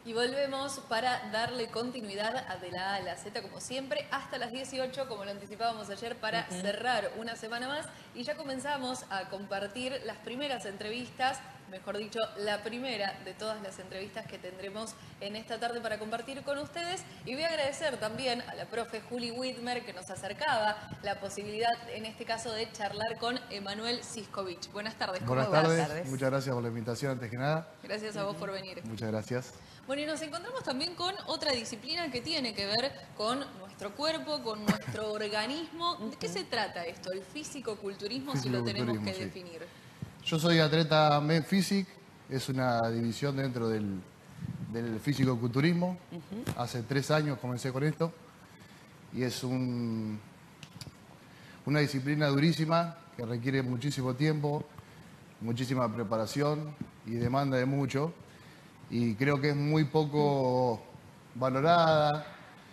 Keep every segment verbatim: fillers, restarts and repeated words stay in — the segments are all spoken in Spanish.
Y volvemos para darle continuidad a de la A a la Z, como siempre, hasta las dieciocho, como lo anticipábamos ayer, para uh-huh. cerrar una semana más. Y ya comenzamos a compartir las primeras entrevistas, mejor dicho, la primera de todas las entrevistas que tendremos en esta tarde para compartir con ustedes. Y voy a agradecer también a la profe Juli Whitmer, que nos acercaba la posibilidad, en este caso, de charlar con Emanuel Siskovich. Buenas tardes, ¿cómo Buenas vas? tardes. Buenas tardes, muchas gracias por la invitación, antes que nada. Gracias a vos por venir. Muchas gracias. Bueno, y nos encontramos también con otra disciplina que tiene que ver con nuestro cuerpo, con nuestro organismo. ¿De qué se trata esto? El físico-culturismo, si lo tenemos que sí. definir. Yo soy atleta Men Physique, es una división dentro del, del físico-culturismo. Uh-huh. Hace tres años comencé con esto y es un, una disciplina durísima que requiere muchísimo tiempo, muchísima preparación y demanda de mucho. Y creo que es muy poco valorada,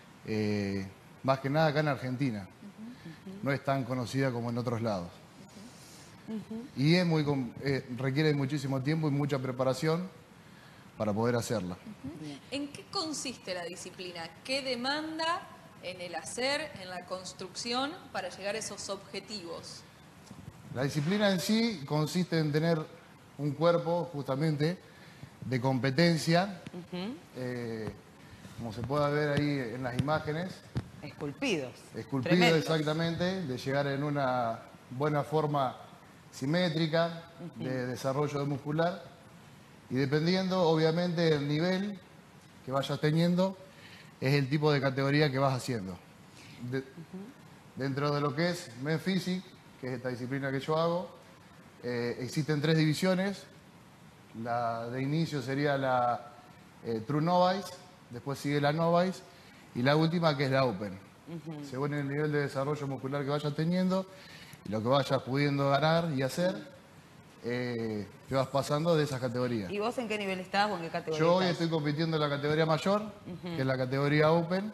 eh, más que nada acá en Argentina. Uh-huh, uh-huh. No es tan conocida como en otros lados. Uh-huh. Uh-huh. Y es muy, eh, requiere muchísimo tiempo y mucha preparación para poder hacerla. Uh-huh. ¿En qué consiste la disciplina? ¿Qué demanda en el hacer, en la construcción, para llegar a esos objetivos? La disciplina en sí consiste en tener un cuerpo, justamente, de competencia, uh-huh. eh, como se puede ver ahí en las imágenes. Esculpidos. Esculpidos, tremendos. Exactamente, de llegar en una buena forma simétrica, uh-huh. de desarrollo muscular. Y dependiendo, obviamente, del nivel que vayas teniendo, es el tipo de categoría que vas haciendo. De, uh-huh. Dentro de lo que es Men Physique, que es esta disciplina que yo hago, eh, existen tres divisiones. La de inicio sería la eh, True Novice, después sigue la Novice y la última que es la Open. Uh-huh. Según el nivel de desarrollo muscular que vayas teniendo y lo que vayas pudiendo ganar y hacer, eh, te vas pasando de esas categorías. ¿Y vos en qué nivel estás o en qué categoría Yo hoy estás? estoy compitiendo en la categoría mayor, uh-huh. que es la categoría Open.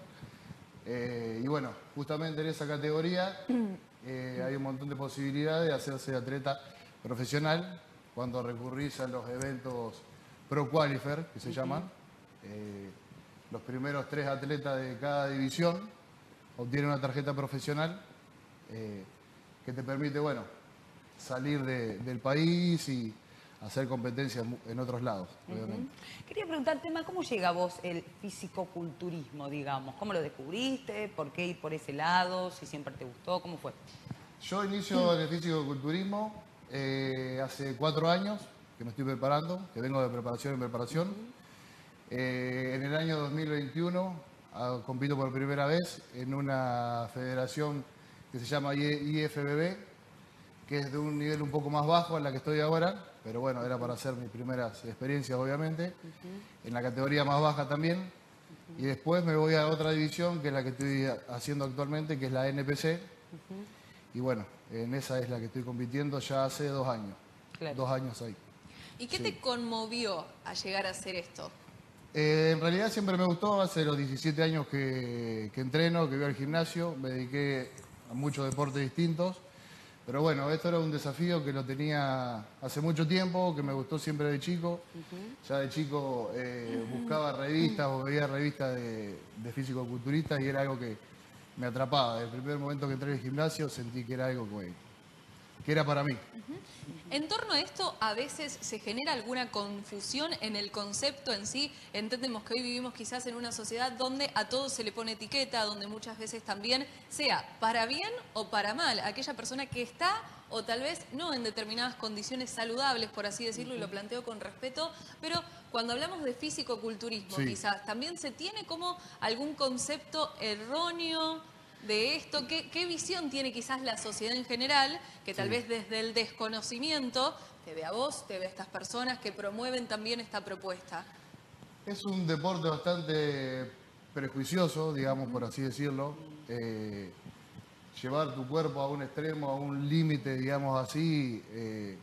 Eh, y bueno, justamente en esa categoría eh, hay un montón de posibilidades de hacerse atleta profesional cuando recurrís a los eventos Pro Qualifier, que se uh-huh. llaman. Eh, los primeros tres atletas de cada división obtienen una tarjeta profesional eh, que te permite, bueno, salir de, del país y hacer competencias en otros lados, uh-huh. obviamente. Quería preguntarte, Ma, ¿cómo llega a vos el fisicoculturismo, digamos? ¿Cómo lo descubriste? ¿Por qué ir por ese lado? ¿Si siempre te gustó? ¿Cómo fue? Yo inicio en el fisicoculturismo eh, hace cuatro años que me estoy preparando, que vengo de preparación en preparación. Uh-huh. eh, en el año dos mil veintiuno uh, compito por primera vez en una federación que se llama I F B B, que es de un nivel un poco más bajo en la que estoy ahora, pero bueno, era para hacer mis primeras experiencias, obviamente, uh-huh. en la categoría más baja también. Uh-huh. Y después me voy a otra división, que es la que estoy haciendo actualmente, que es la N P C. Uh-huh. Y bueno, en esa es la que estoy compitiendo ya hace dos años. Claro. Dos años ahí. ¿Y qué sí. te conmovió a llegar a hacer esto? Eh, en realidad siempre me gustó, hace los diecisiete años que, que entreno, que voy al gimnasio, me dediqué a muchos deportes distintos. Pero bueno, esto era un desafío que lo tenía hace mucho tiempo, que me gustó siempre de chico. Uh-huh. Ya de chico eh, buscaba revistas o veía revistas de, de físico-culturistas y era algo que me atrapaba. Desde el primer momento que entré al gimnasio sentí que era algo que, que era para mí. Uh-huh. En torno a esto, a veces se genera alguna confusión en el concepto en sí. Entendemos que hoy vivimos quizás en una sociedad donde a todo se le pone etiqueta, donde muchas veces también sea para bien o para mal. Aquella persona que está o tal vez no en determinadas condiciones saludables, por así decirlo, uh-huh. y lo planteo con respeto, pero cuando hablamos de físico-culturismo, sí. quizás también se tiene como algún concepto erróneo de esto. ¿Qué, qué visión tiene quizás la sociedad en general, que tal sí. vez desde el desconocimiento te ve a vos, te ve a estas personas que promueven también esta propuesta? Es un deporte bastante prejuicioso, digamos, uh-huh. por así decirlo. Eh, llevar tu cuerpo a un extremo, a un límite, digamos así, eh,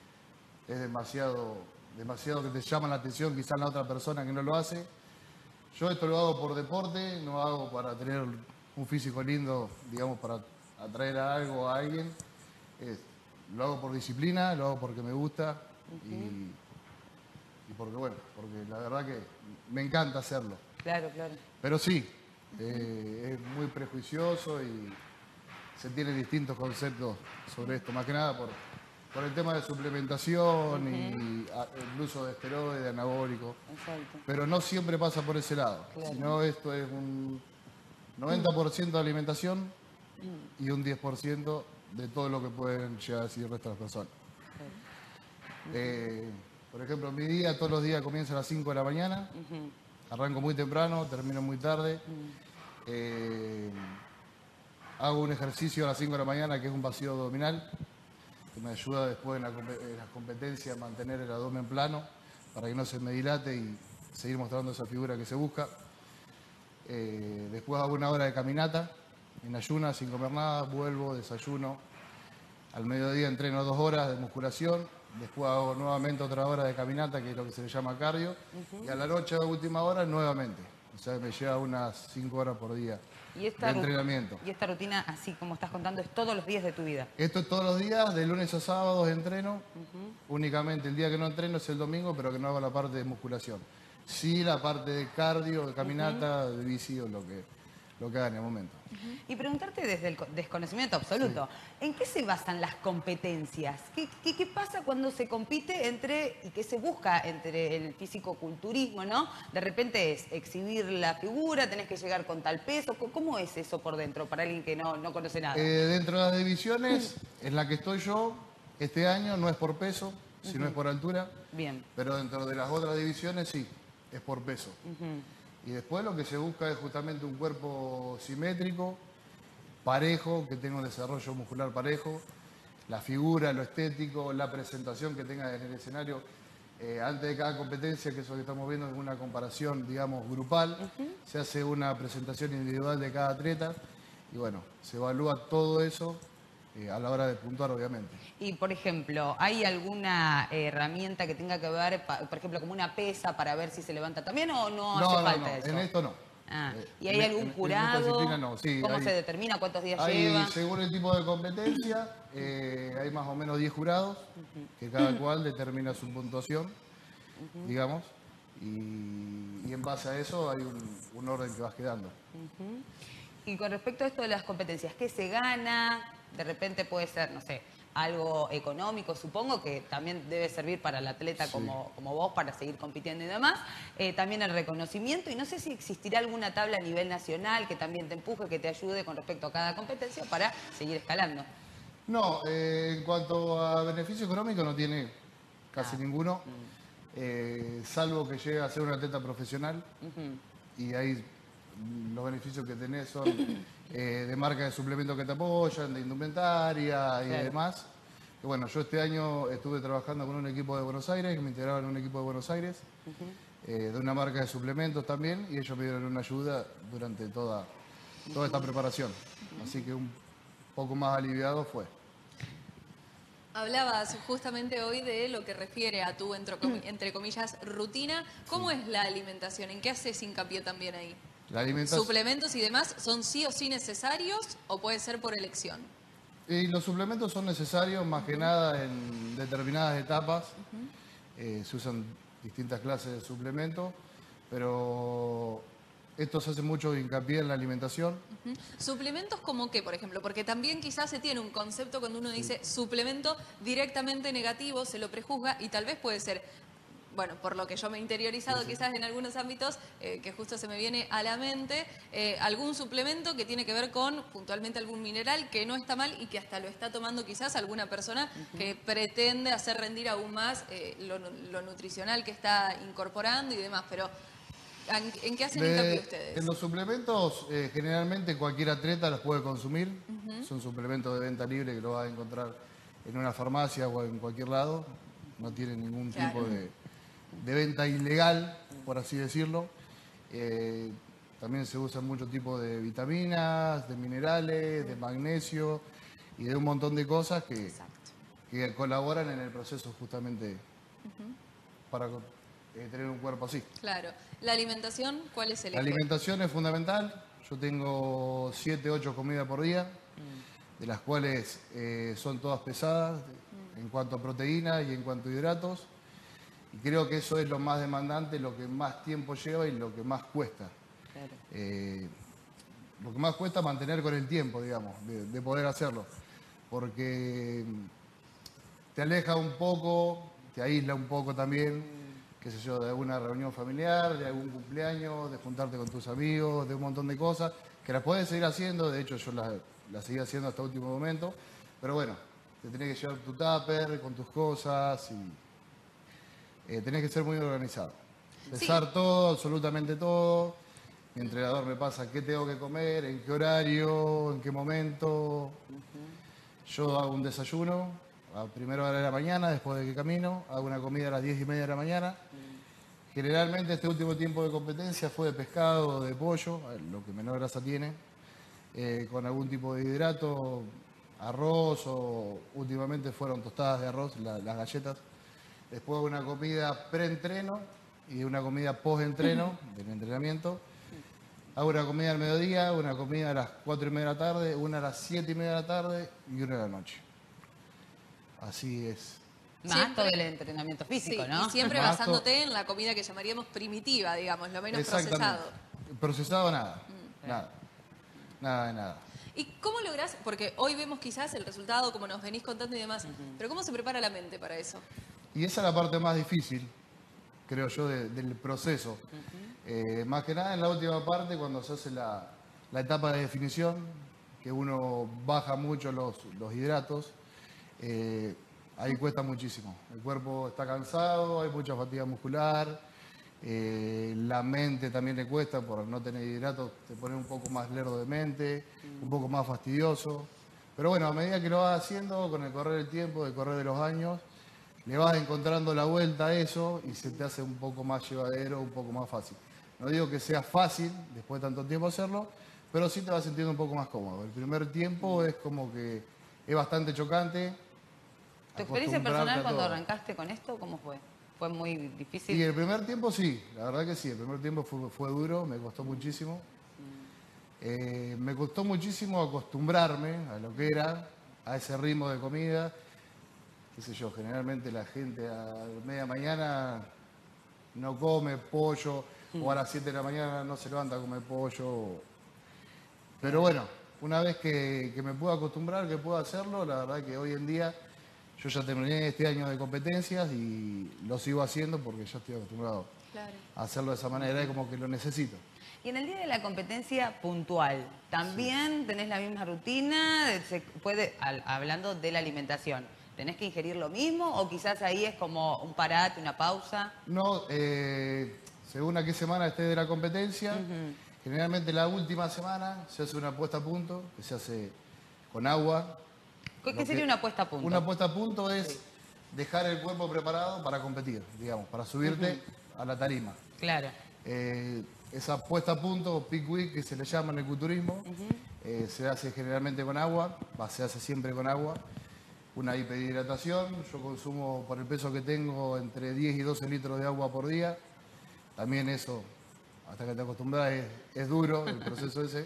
es demasiado, demasiado que te llama la atención quizás la otra persona que no lo hace. Yo esto lo hago por deporte, no lo hago para tener un físico lindo, digamos, para atraer a algo, a alguien. Es, lo hago por disciplina, lo hago porque me gusta uh-huh. y, y porque bueno, porque la verdad que me encanta hacerlo. Claro, claro. Pero sí, eh, es muy prejuicioso y se tienen distintos conceptos sobre esto, más que nada por, por el tema de suplementación uh-huh. y a, el uso de esteroides, de anabólicos. Exacto. Pero no siempre pasa por ese lado, claro. Sino esto es un noventa por ciento de alimentación uh-huh. y un diez por ciento de todo lo que pueden llegar a decir el resto de las personas. Uh-huh. eh, por ejemplo, mi día todos los días comienza a las cinco de la mañana, uh-huh. arranco muy temprano, termino muy tarde. Uh-huh. eh, hago un ejercicio a las cinco de la mañana que es un vacío abdominal, que me ayuda después en, la, en las competencias a mantener el abdomen plano para que no se me dilate y seguir mostrando esa figura que se busca. Eh, después hago una hora de caminata en ayunas, sin comer nada, vuelvo, desayuno. Al mediodía entreno dos horas de musculación, después hago nuevamente otra hora de caminata, que es lo que se le llama cardio, uh-huh. y a la noche, a última hora, nuevamente. O sea, me lleva unas cinco horas por día ¿Y esta de entrenamiento. ¿Y esta rutina, así como estás contando, es todos los días de tu vida? Esto es todos los días, de lunes a sábados entreno. Uh-huh. Únicamente el día que no entreno es el domingo, pero que no hago la parte de musculación. Sí, la parte de cardio, de caminata, uh-huh. de bici o lo que, lo que haga en el momento. Uh-huh. Y preguntarte desde el desconocimiento absoluto, sí. ¿en qué se basan las competencias? ¿Qué, qué, qué pasa cuando se compite entre, y qué se busca entre el físico-culturismo, ¿no? De repente es exhibir la figura, tenés que llegar con tal peso. ¿Cómo es eso por dentro para alguien que no, no conoce nada? Eh, dentro de las divisiones uh-huh. en la que estoy yo, este año no es por peso, sino uh-huh. es por altura. Bien. Pero dentro de las otras divisiones sí, es por peso. Uh-huh. Y después lo que se busca es justamente un cuerpo simétrico, parejo, que tenga un desarrollo muscular parejo, la figura, lo estético, la presentación que tenga en el escenario. Eh, antes de cada competencia, que es lo que estamos viendo, es una comparación, digamos, grupal. Uh-huh. Se hace una presentación individual de cada atleta y bueno, se evalúa todo eso eh, a la hora de puntuar, obviamente. Y, por ejemplo, ¿hay alguna herramienta que tenga que ver, por ejemplo, como una pesa para ver si se levanta también o no, no hace no, falta no, eso? En esto no. Ah, eh, ¿y hay en, algún en, jurado? En no. Sí, ¿Cómo hay, se determina cuántos días hay, lleva? Según el tipo de competencia, eh, hay más o menos diez jurados, uh-huh. que cada cual determina su puntuación, uh-huh. digamos, y, y en base a eso hay un, un orden que vas quedando. Uh-huh. Y con respecto a esto de las competencias, ¿qué se gana? De repente puede ser, no sé, algo económico, supongo que también debe servir para el atleta sí. como, como vos para seguir compitiendo y demás. Eh, también el reconocimiento, y no sé si existirá alguna tabla a nivel nacional que también te empuje, que te ayude con respecto a cada competencia para seguir escalando. No, eh, en cuanto a beneficio económico no tiene casi ah. ninguno, mm. eh, salvo que llegue a ser un atleta profesional, uh-huh. y ahí los beneficios que tenés son eh, de marca de suplementos que te apoyan, de indumentaria y claro. demás. Y bueno, yo este año estuve trabajando con un equipo de Buenos Aires, que me integraban en un equipo de Buenos Aires, uh-huh. eh, de una marca de suplementos también, y ellos me dieron una ayuda durante toda, toda esta preparación. Uh-huh. Así que un poco más aliviado fue. Hablabas justamente hoy de lo que refiere a tu, entre, comi entre comillas, rutina. ¿Cómo sí. es la alimentación? ¿En qué haces hincapié también ahí? La alimentación... ¿Suplementos y demás son sí o sí necesarios o puede ser por elección? Y los suplementos son necesarios más uh-huh. que nada en determinadas etapas. Uh-huh. eh, se usan distintas clases de suplementos, pero esto se hace mucho hincapié en la alimentación. Uh-huh. ¿Suplementos como qué, por ejemplo? Porque también quizás se tiene un concepto cuando uno dice sí. suplemento directamente negativo, se lo prejuzga y tal vez puede ser... Bueno, por lo que yo me he interiorizado sí, sí. quizás en algunos ámbitos, eh, que justo se me viene a la mente, eh, algún suplemento que tiene que ver con puntualmente algún mineral que no está mal y que hasta lo está tomando quizás alguna persona uh-huh. que pretende hacer rendir aún más eh, lo, lo nutricional que está incorporando y demás, pero ¿en, en qué hacen hincapié ustedes? En los suplementos, eh, generalmente cualquier atleta los puede consumir, uh-huh. son suplementos de venta libre que lo vas a encontrar en una farmacia o en cualquier lado, no tienen ningún claro. tipo de... de venta ilegal, por así decirlo. Eh, también se usan muchos tipos de vitaminas, de minerales, de magnesio y de un montón de cosas que, que colaboran en el proceso justamente uh-huh. para eh, tener un cuerpo así. Claro. ¿La alimentación cuál es el La eje? alimentación es fundamental. Yo tengo siete, ocho comidas por día, mm. de las cuales eh, son todas pesadas mm. en cuanto a proteínas y en cuanto a hidratos. Y creo que eso es lo más demandante, lo que más tiempo lleva y lo que más cuesta. Claro. Eh, lo que más cuesta mantener con el tiempo, digamos, de, de poder hacerlo. Porque te aleja un poco, te aísla un poco también, qué sé yo, de alguna reunión familiar, de algún cumpleaños, de juntarte con tus amigos, de un montón de cosas, que las puedes seguir haciendo, de hecho yo las, las seguí haciendo hasta el último momento, pero bueno, te tenés que llevar tu tupper con tus cosas y eh, tenés que ser muy organizado. Pesar Sí. todo, absolutamente todo. Mi entrenador me pasa qué tengo que comer, en qué horario, en qué momento. Yo hago un desayuno a primera hora de la mañana, después de que camino. Hago una comida a las diez y media de la mañana. Generalmente este último tiempo de competencia fue de pescado o de pollo, lo que menor grasa tiene, eh, con algún tipo de hidrato, arroz o últimamente fueron tostadas de arroz, la, las galletas. Después hago una comida pre-entreno y una comida post-entreno del entrenamiento. Hago una comida al mediodía, una comida a las cuatro y media de la tarde, una a las siete y media de la tarde y una de la noche. Así es. Más Siempre- todo el entrenamiento físico, Sí, ¿no? y siempre Más basándote en la comida que llamaríamos primitiva, digamos, lo menos Exactamente. procesado. Procesado nada, nada, nada de nada. ¿Y cómo lográs? Porque hoy vemos quizás el resultado, como nos venís contando y demás, pero ¿cómo se prepara la mente para eso? Y esa es la parte más difícil, creo yo, de- del proceso. Eh, más que nada en la última parte, cuando se hace la, la etapa de definición, que uno baja mucho los, los hidratos, eh, ahí cuesta muchísimo. El cuerpo está cansado, hay mucha fatiga muscular, eh, la mente también le cuesta por no tener hidratos, te pone un poco más lerdo de mente, un poco más fastidioso. Pero bueno, a medida que lo vas haciendo, con el correr del tiempo, el correr de los años, le vas encontrando la vuelta a eso y se te hace un poco más llevadero, un poco más fácil. No digo que sea fácil después de tanto tiempo hacerlo, pero sí te vas sintiendo un poco más cómodo. El primer tiempo es como que es bastante chocante. ¿Tu experiencia acostumbrarte personal a cuando todo. arrancaste con esto, cómo fue? ¿Fue muy difícil? Y el primer tiempo sí, la verdad que sí, el primer tiempo fue, fue duro, me costó muchísimo. Eh, me costó muchísimo acostumbrarme a lo que era, a ese ritmo de comida. Qué sé yo, generalmente la gente a media mañana no come pollo, o a las siete de la mañana no se levanta a comer pollo. Pero bueno, una vez que, que me puedo acostumbrar, que puedo hacerlo, la verdad que hoy en día yo ya terminé este año de competencias y lo sigo haciendo porque ya estoy acostumbrado Claro. a hacerlo de esa manera, es como que lo necesito. Y en el día de la competencia puntual, ¿también tenés la misma rutina? Se puede, al- hablando de la alimentación, ¿tenés que ingerir lo mismo o quizás ahí es como un parate, una pausa? No, eh, según a qué semana esté de la competencia, generalmente la última semana se hace una puesta a punto, que se hace con agua. ¿Qué, Lo qué sería que- una puesta a punto? Una puesta a punto es dejar el cuerpo preparado para competir, digamos, para subirte a la tarima. Claro. Eh, esa puesta a punto, o peak week, que se le llama en el culturismo, eh, se hace generalmente con agua, va, se hace siempre con agua. Una hiperhidratación, yo consumo por el peso que tengo entre diez y doce litros de agua por día. También eso, hasta que te acostumbras, es, es duro el proceso ese.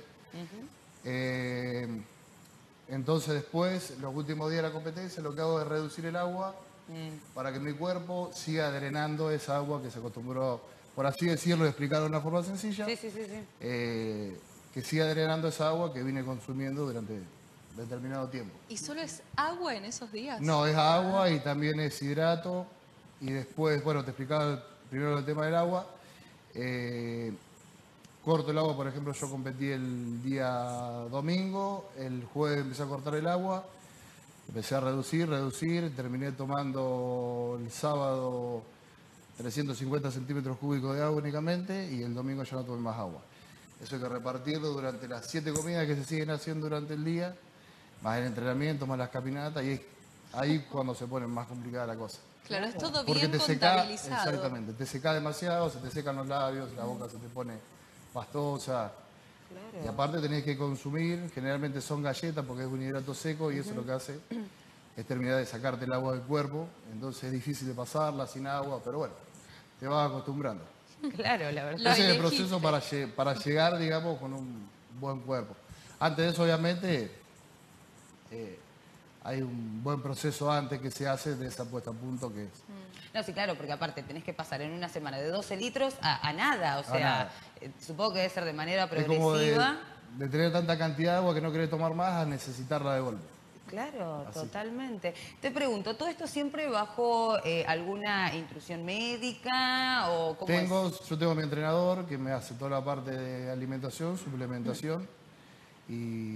Eh, entonces después, los últimos días de la competencia, lo que hago es reducir el agua para que mi cuerpo siga drenando esa agua que se acostumbró, por así decirlo, y explicarlo de una forma sencilla, Sí, sí, sí, sí. eh, que siga drenando esa agua que vine consumiendo durante determinado tiempo. ¿Y solo es agua en esos días? No, es agua y también es hidrato. Y después, bueno, te explicaba primero el tema del agua. Eh, corto el agua, por ejemplo, yo competí el día domingo, el jueves empecé a cortar el agua, empecé a reducir, reducir, terminé tomando el sábado trescientos cincuenta centímetros cúbicos de agua únicamente y el domingo ya no tomé más agua. Eso hay que repartirlo durante las siete comidas que se siguen haciendo durante el día, más el entrenamiento, más las caminatas, y es ahí cuando se pone más complicada la cosa. Claro, es todo Porque bien te seca, contabilizado. exactamente, te seca demasiado, se te secan los labios, la boca se te pone pastosa. Y aparte tenés que consumir, generalmente son galletas porque es un hidrato seco y eso lo que hace es terminar de sacarte el agua del cuerpo. Entonces es difícil de pasarla sin agua, pero bueno, te vas acostumbrando. Claro, la verdad. Lo Ese es el elegiste. proceso para, lle- para llegar, digamos, con un buen cuerpo. Antes de eso, obviamente, eh, hay un buen proceso antes que se hace de esa puesta a punto que es. No, sí, claro, porque aparte tenés que pasar en una semana de doce litros a, a nada, o sea, nada. eh, supongo que debe ser de manera Es como de, progresiva. de tener tanta cantidad de agua que no querés tomar más a necesitarla de golpe. Claro, Así. totalmente. Te pregunto, ¿todo esto siempre bajo eh, alguna instrucción médica o cómo Tengo, es? yo tengo mi entrenador que me hace toda la parte de alimentación, suplementación y,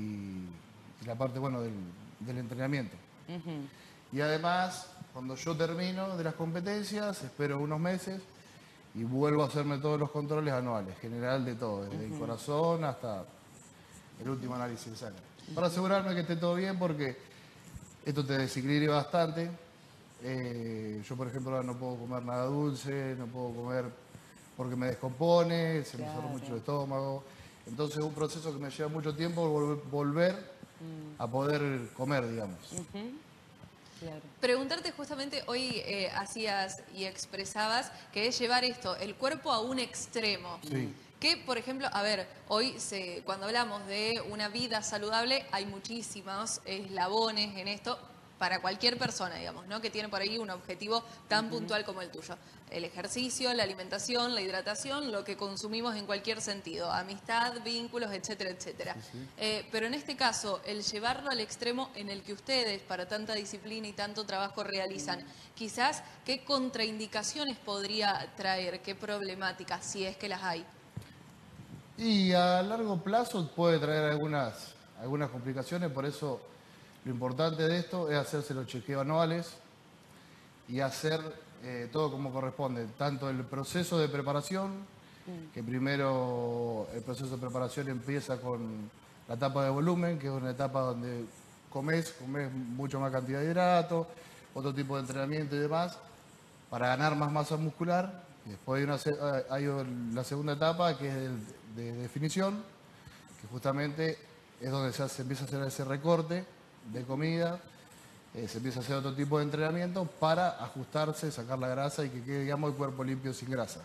y la parte, bueno, del, del entrenamiento. Ujú. Y además, cuando yo termino de las competencias, espero unos meses y vuelvo a hacerme todos los controles anuales, general de todo, desde el corazón hasta el último análisis de sangre. Para asegurarme que esté todo bien, porque esto te desequilibra bastante. Eh, yo, por ejemplo, ahora no puedo comer nada dulce, no puedo comer porque me descompone, se me cierra Claro. mucho el estómago. Entonces es un proceso que me lleva mucho tiempo vol- volver a poder comer, digamos. Claro. Preguntarte justamente, hoy eh, hacías y expresabas que es llevar esto, el cuerpo a un extremo. Sí. Que, por ejemplo, a ver, hoy se, cuando hablamos de una vida saludable, hay muchísimos eslabones en esto para cualquier persona, digamos, ¿no? Que tiene por ahí un objetivo tan puntual como el tuyo. El ejercicio, la alimentación, la hidratación, lo que consumimos en cualquier sentido, amistad, vínculos, etcétera, etcétera. Sí, sí. Eh, pero en este caso, el llevarlo al extremo en el que ustedes, para tanta disciplina y tanto trabajo realizan, quizás, ¿qué contraindicaciones podría traer? ¿Qué problemáticas, si es que las hay? Y a largo plazo puede traer algunas, algunas complicaciones, por eso lo importante de esto es hacerse los chequeos anuales y hacer eh, todo como corresponde, tanto el proceso de preparación, que primero el proceso de preparación empieza con la etapa de volumen, que es una etapa donde comes, comes mucho más cantidad de hidratos, otro tipo de entrenamiento y demás, para ganar más masa muscular. Y después hay, una, se- hay la segunda etapa, que es el de definición, que justamente es donde se, hace- empieza a hacer ese recorte de comida, eh, se empieza a hacer otro tipo de entrenamiento para ajustarse, sacar la grasa y que quede, digamos, el cuerpo limpio sin grasa.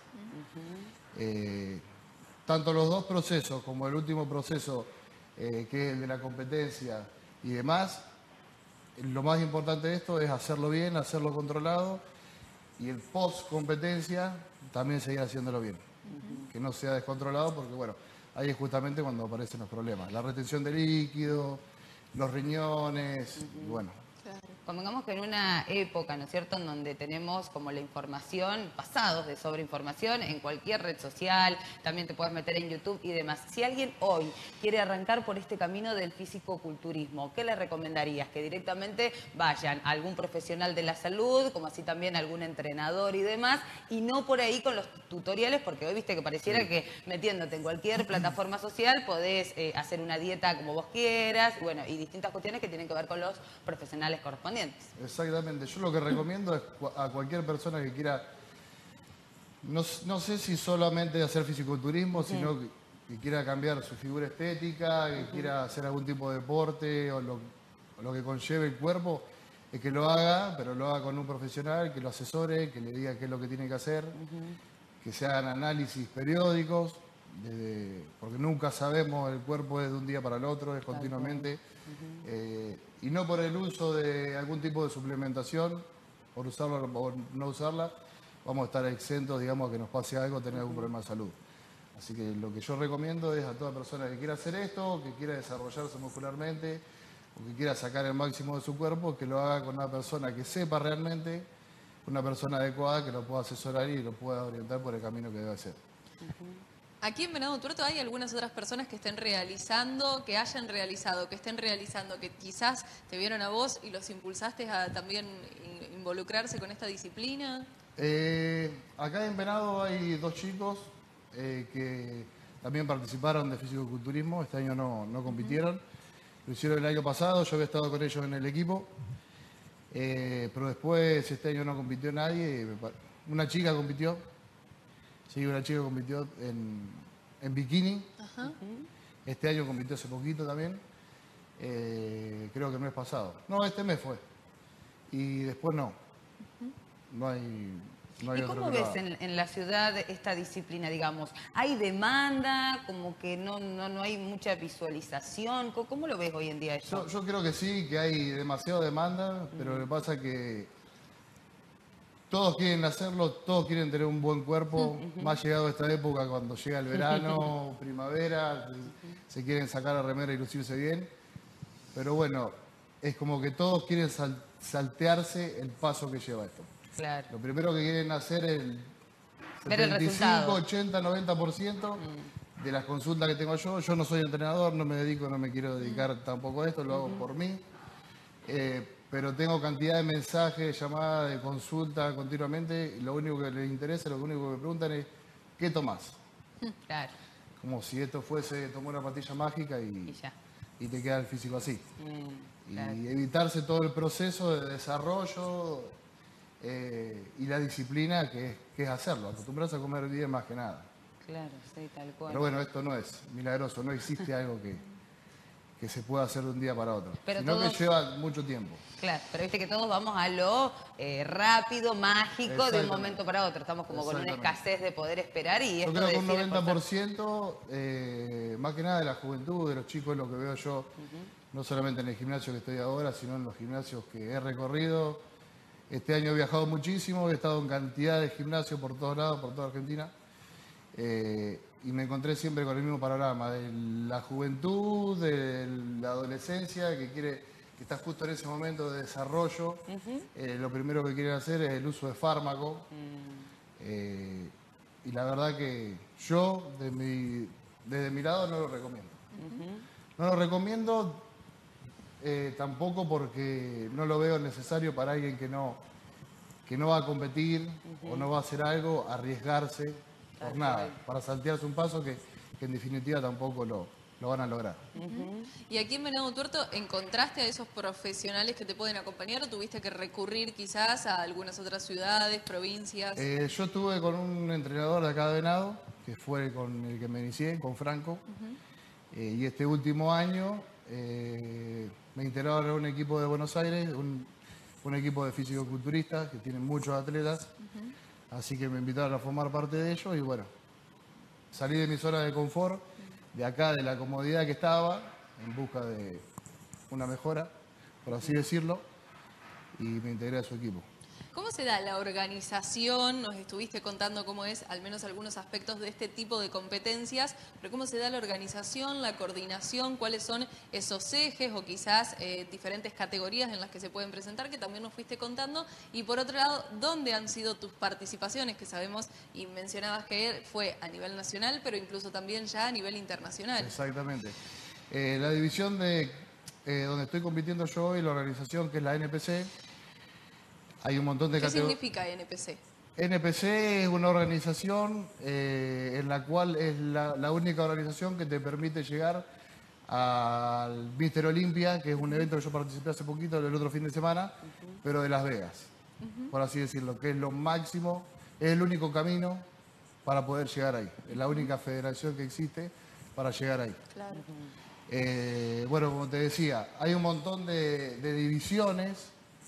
Eh, tanto los dos procesos como el último proceso, eh, que es el de la competencia y demás, lo más importante de esto es hacerlo bien, hacerlo controlado y el post competencia también seguir haciéndolo bien. Que no sea descontrolado porque, bueno, ahí es justamente cuando aparecen los problemas. La retención de líquido, los riñones, y bueno. Convengamos que en una época, ¿no es cierto?, en donde tenemos como la información, pasados de sobreinformación en cualquier red social, también te puedes meter en YouTube y demás. Si alguien hoy quiere arrancar por este camino del fisicoculturismo, ¿qué le recomendarías? Que directamente vayan a algún profesional de la salud, como así también algún entrenador y demás, y no por ahí con los tutoriales, porque hoy viste que pareciera Sí. que metiéndote en cualquier plataforma social podés eh, hacer una dieta como vos quieras, y bueno, y distintas cuestiones que tienen que ver con los profesionales correspondientes. Exactamente. Yo lo que recomiendo es cu- a cualquier persona que quiera, no, s- no sé si solamente hacer fisiculturismo, sino que, que quiera cambiar su figura estética, que quiera hacer algún tipo de deporte o lo, o lo que conlleve el cuerpo, es que lo haga, pero lo haga con un profesional, que lo asesore, que le diga qué es lo que tiene que hacer, que se hagan análisis periódicos, de- porque nunca sabemos, el cuerpo es de un día para el otro, es continuamente. Eh, y no por el uso de algún tipo de suplementación, por usarla o por no usarla, vamos a estar exentos, digamos, a que nos pase algo, tener algún problema de salud. Así que lo que yo recomiendo es a toda persona que quiera hacer esto, que quiera desarrollarse muscularmente, o que quiera sacar el máximo de su cuerpo, que lo haga con una persona que sepa realmente, una persona adecuada que lo pueda asesorar y lo pueda orientar por el camino que debe hacer. Aquí en Venado Tuerto hay algunas otras personas que estén realizando, que hayan realizado, que estén realizando, que quizás te vieron a vos y los impulsaste a también in- involucrarse con esta disciplina. Eh, acá en Venado hay dos chicos eh, que también participaron de fisicoculturismo, este año no, no compitieron, lo hicieron el año pasado, yo había estado con ellos en el equipo, eh, pero después este año no compitió nadie, me pa- una chica compitió, sí, una chica compitió en, en bikini, Ajá. este año compitió hace poquito también, eh, creo que el mes pasado, no, este mes fue, y después no, no hay, No hay ¿Y otro cómo que lo ves haga. en, en la ciudad esta disciplina, digamos? ¿Hay demanda? ¿Como que no, no, no hay mucha visualización? ¿Cómo, cómo lo ves hoy en día Yo, esto? yo creo que sí, que hay demasiada demanda, pero lo que pasa es que todos quieren hacerlo, todos quieren tener un buen cuerpo, más llegado a esta época cuando llega el verano, primavera, se quieren sacar la remera y lucirse bien. Pero bueno, es como que todos quieren sal- saltearse el paso que lleva esto. Claro. Lo primero que quieren hacer es el Ver el setenta y cinco, resultado. ochenta, noventa por ciento de las consultas que tengo yo. Yo no soy entrenador, no me dedico, no me quiero dedicar tampoco a esto, lo hago por mí. Eh, pero tengo cantidad de mensajes, llamadas, de consulta continuamente. Y lo único que les interesa, lo único que me preguntan es, ¿qué tomás? Claro. Como si esto fuese tomar una pastilla mágica y, Y ya. y te queda el físico así. Mm, Y claro. evitarse todo el proceso de desarrollo eh, y la disciplina que es, que es hacerlo. Acostumbrarse a comer bien más que nada. Claro, sí, tal cual. Pero bueno, esto no es milagroso, no existe algo que, que se pueda hacer de un día para otro, Pero sino todos- que lleva mucho tiempo. Claro, pero viste que todos vamos a lo eh, rápido, mágico, de un Exactamente. momento para otro. Estamos como con una Exactamente. escasez de poder esperar y Yo esto creo de que un decir noventa por esforzarse- ciento, eh, más que nada de la juventud, de los chicos, lo que veo yo, no solamente en el gimnasio que estoy ahora, sino en los gimnasios que he recorrido. Este año he viajado muchísimo, he estado en cantidad de gimnasios por todos lados, por toda Argentina, eh, y me encontré siempre con el mismo panorama, de la juventud, de la adolescencia, que quiere, que está justo en ese momento de desarrollo. Eh, lo primero que quieren hacer es el uso de fármacos. Eh, y la verdad que yo, de mi- desde mi lado, no lo recomiendo. No lo recomiendo eh, tampoco porque no lo veo necesario para alguien que no, que no va a competir o no va a hacer algo, arriesgarse por Tal nada, cual. para saltearse un paso que, que en definitiva tampoco lo, lo van a lograr. Y aquí en Venado Tuerto, ¿encontraste a esos profesionales que te pueden acompañar o tuviste que recurrir quizás a algunas otras ciudades, provincias? Eh, yo estuve con un entrenador de acá de Venado, que fue con el que me inicié, con Franco, eh, y este último año eh, me integraron a un equipo de Buenos Aires, un, un equipo de fisicoculturistas que tienen muchos atletas, así que me invitaron a formar parte de ellos y bueno, salí de mi zona de confort, de acá, de la comodidad que estaba, en busca de una mejora, por así decirlo, y me integré a su equipo. ¿Cómo se da la organización? Nos estuviste contando cómo es, al menos algunos aspectos de este tipo de competencias, pero ¿cómo se da la organización, la coordinación? ¿Cuáles son esos ejes o quizás eh, diferentes categorías en las que se pueden presentar, que también nos fuiste contando? Y por otro lado, ¿dónde han sido tus participaciones? Que sabemos y mencionabas que fue a nivel nacional, pero incluso también ya a nivel internacional. Exactamente. Eh, la división de eh, donde estoy compitiendo yo hoy, la organización que es la N P C, hay un montón de ¿Qué categorías. significa N P C? N P C es una organización eh, en la cual es la, la única organización que te permite llegar al míster Olympia, que es un evento que yo participé hace poquito, el otro fin de semana, pero de Las Vegas, por así decirlo, que es lo máximo, es el único camino para poder llegar ahí. Es la única federación que existe para llegar ahí. Claro. Eh, bueno, como te decía, hay un montón de, de divisiones,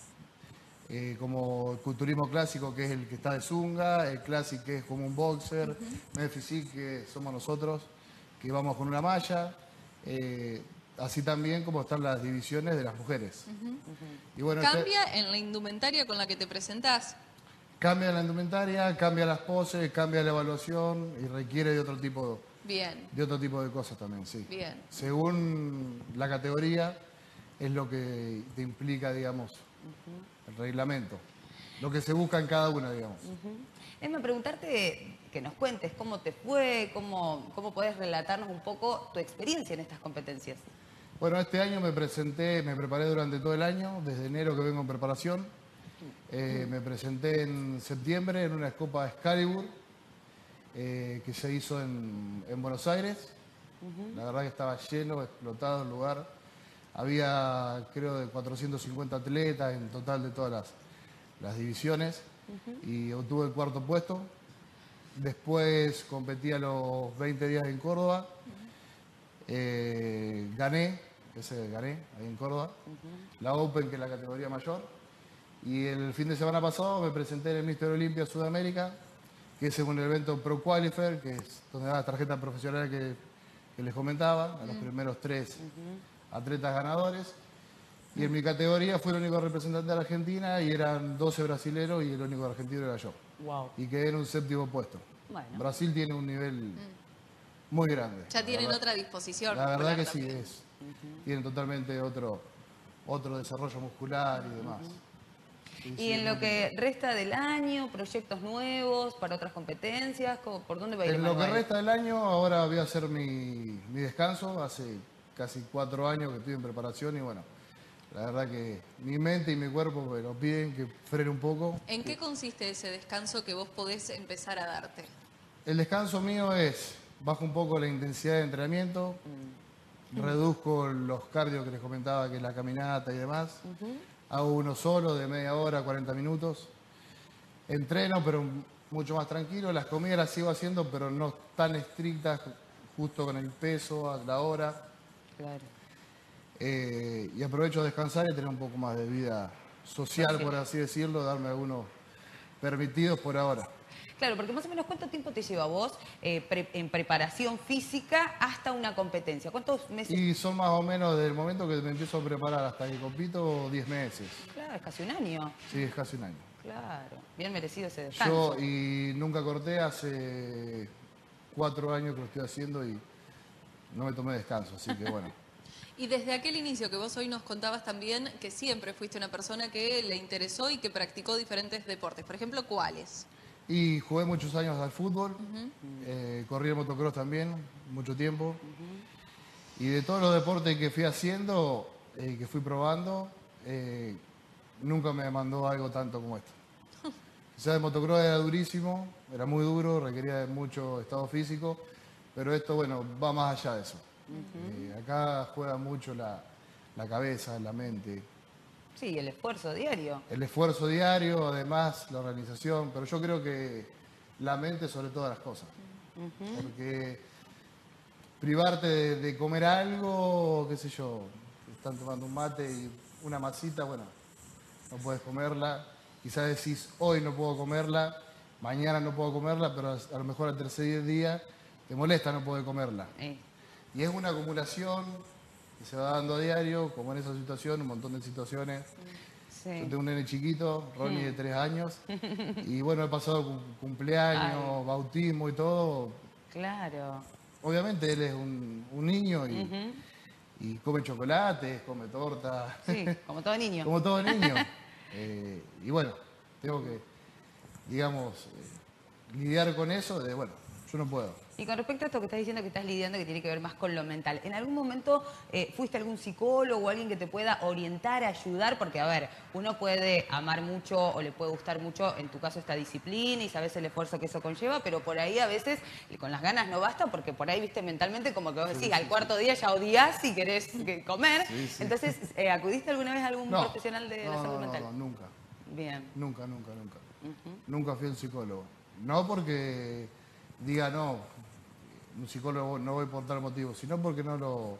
eh, como el culturismo clásico, que es el que está de zunga, el clásico, que es como un boxer, uh-huh. Physique, que somos nosotros, que vamos con una malla, eh, así también como están las divisiones de las mujeres. Uh-huh. Uh-huh. Y bueno, ¿Cambia este, en la indumentaria con la que te presentás? Cambia la indumentaria, cambia las poses, cambia la evaluación y requiere de otro tipo, Bien. de otro tipo de cosas también, sí. Bien. Según la categoría, es lo que te implica, digamos, uh-huh. el reglamento. Lo que se busca en cada una, digamos. Uh-huh. Emma, preguntarte, que nos cuentes cómo te fue, cómo, cómo podés relatarnos un poco tu experiencia en estas competencias. Bueno, este año me presenté, me preparé durante todo el año, desde enero que vengo en preparación. Eh, uh-huh. Me presenté en septiembre en una Copa Excalibur eh, que se hizo en, en Buenos Aires. Uh-huh. La verdad que estaba lleno, explotado el lugar. Había, creo, de cuatrocientos cincuenta atletas en total de todas las, las divisiones. Uh-huh. Y obtuve el cuarto puesto. Después competí a los veinte días en Córdoba. Uh-huh. eh, gané, ese gané ahí en Córdoba. Uh-huh. La Open, que es la categoría mayor. Y el fin de semana pasado me presenté en el Mister Olympia Sudamérica, que es un evento Pro Qualifier, que es donde da la tarjeta profesional que, que les comentaba, a los primeros tres atletas ganadores. Y en mi categoría fui el único representante de la Argentina y eran doce brasileros y el único argentino era yo. Wow. Y quedé en un séptimo puesto. Bueno. Brasil tiene un nivel muy grande. Ya tienen verdad. otra disposición. La verdad que sí, también. es. Tienen totalmente otro, otro desarrollo muscular y demás. Sí, Y sí, en muy lo que resta del año, proyectos nuevos para otras competencias, ¿cómo- ¿por dónde va a ir En lo que Emanuel? resta del año, ahora voy a hacer mi, mi descanso. Hace casi cuatro años que estoy en preparación y bueno, la verdad que mi mente y mi cuerpo me lo piden que frene un poco. ¿En qué consiste ese descanso que vos podés empezar a darte? El descanso mío es, bajo un poco la intensidad de entrenamiento, reduzco los cardios que les comentaba, que es la caminata y demás. Hago uno solo de media hora, cuarenta minutos. Entreno, pero mucho más tranquilo. Las comidas las sigo haciendo, pero no tan estrictas, justo con el peso, a la hora. Claro. Eh, y aprovecho de descansar y tener un poco más de vida social, por así decirlo, darme algunos permitidos por ahora. Claro, porque más o menos ¿cuánto tiempo te lleva a vos eh, pre- en preparación física hasta una competencia? ¿Cuántos meses? Y son más o menos desde el momento que me empiezo a preparar hasta que compito, diez meses. Claro, es casi un año. Sí, es casi un año. Claro, bien merecido ese descanso. Yo y nunca corté, hace cuatro años que lo estoy haciendo y no me tomé descanso, así que bueno. Y desde aquel inicio que vos hoy nos contabas también que siempre fuiste una persona que le interesó y que practicó diferentes deportes. Por ejemplo, ¿cuáles? Y jugué muchos años al fútbol, eh, corrí el motocross también, mucho tiempo. Y de todos los deportes que fui haciendo, eh, que fui probando, eh, nunca me mandó algo tanto como esto. Quizás el motocross era durísimo, era muy duro, requería de mucho estado físico, pero esto, bueno, va más allá de eso. Eh, acá juega mucho la, la cabeza, la mente, Sí, el esfuerzo diario. el esfuerzo diario, además la organización, pero yo creo que la mente sobre todas las cosas. Porque privarte de, de comer algo, qué sé yo, están tomando un mate y una masita, bueno, no puedes comerla. Quizás decís, hoy no puedo comerla, mañana no puedo comerla, pero a, a lo mejor al tercer día te molesta no poder comerla. Eh, Y es una acumulación que se va dando a diario, como en esa situación, un montón de situaciones. Yo sí. tengo un nene chiquito, Ronnie de tres años, y bueno, he pasado cum- cumpleaños, bautismo y todo. Claro. Obviamente él es un, un niño y, y come chocolates, come torta, Sí, como todo niño. como todo niño. Eh, y bueno, tengo que, digamos, eh, lidiar con eso de, bueno, yo no puedo. Y con respecto a esto que estás diciendo que estás lidiando, que tiene que ver más con lo mental, ¿en algún momento eh, fuiste algún psicólogo o alguien que te pueda orientar, ayudar? Porque, a ver, uno puede amar mucho o le puede gustar mucho, en tu caso, esta disciplina y sabes el esfuerzo que eso conlleva, pero por ahí a veces y con las ganas no basta porque por ahí, viste, mentalmente como que vos decís, al cuarto día ya odias y querés que- comer. Sí, sí. Entonces, eh, ¿acudiste alguna vez a algún No, profesional de no, la salud no, no, mental? no, nunca, Bien. nunca, nunca, nunca. Nunca fui a un psicólogo. No porque diga no, un psicólogo no voy por tal motivo, sino porque no lo,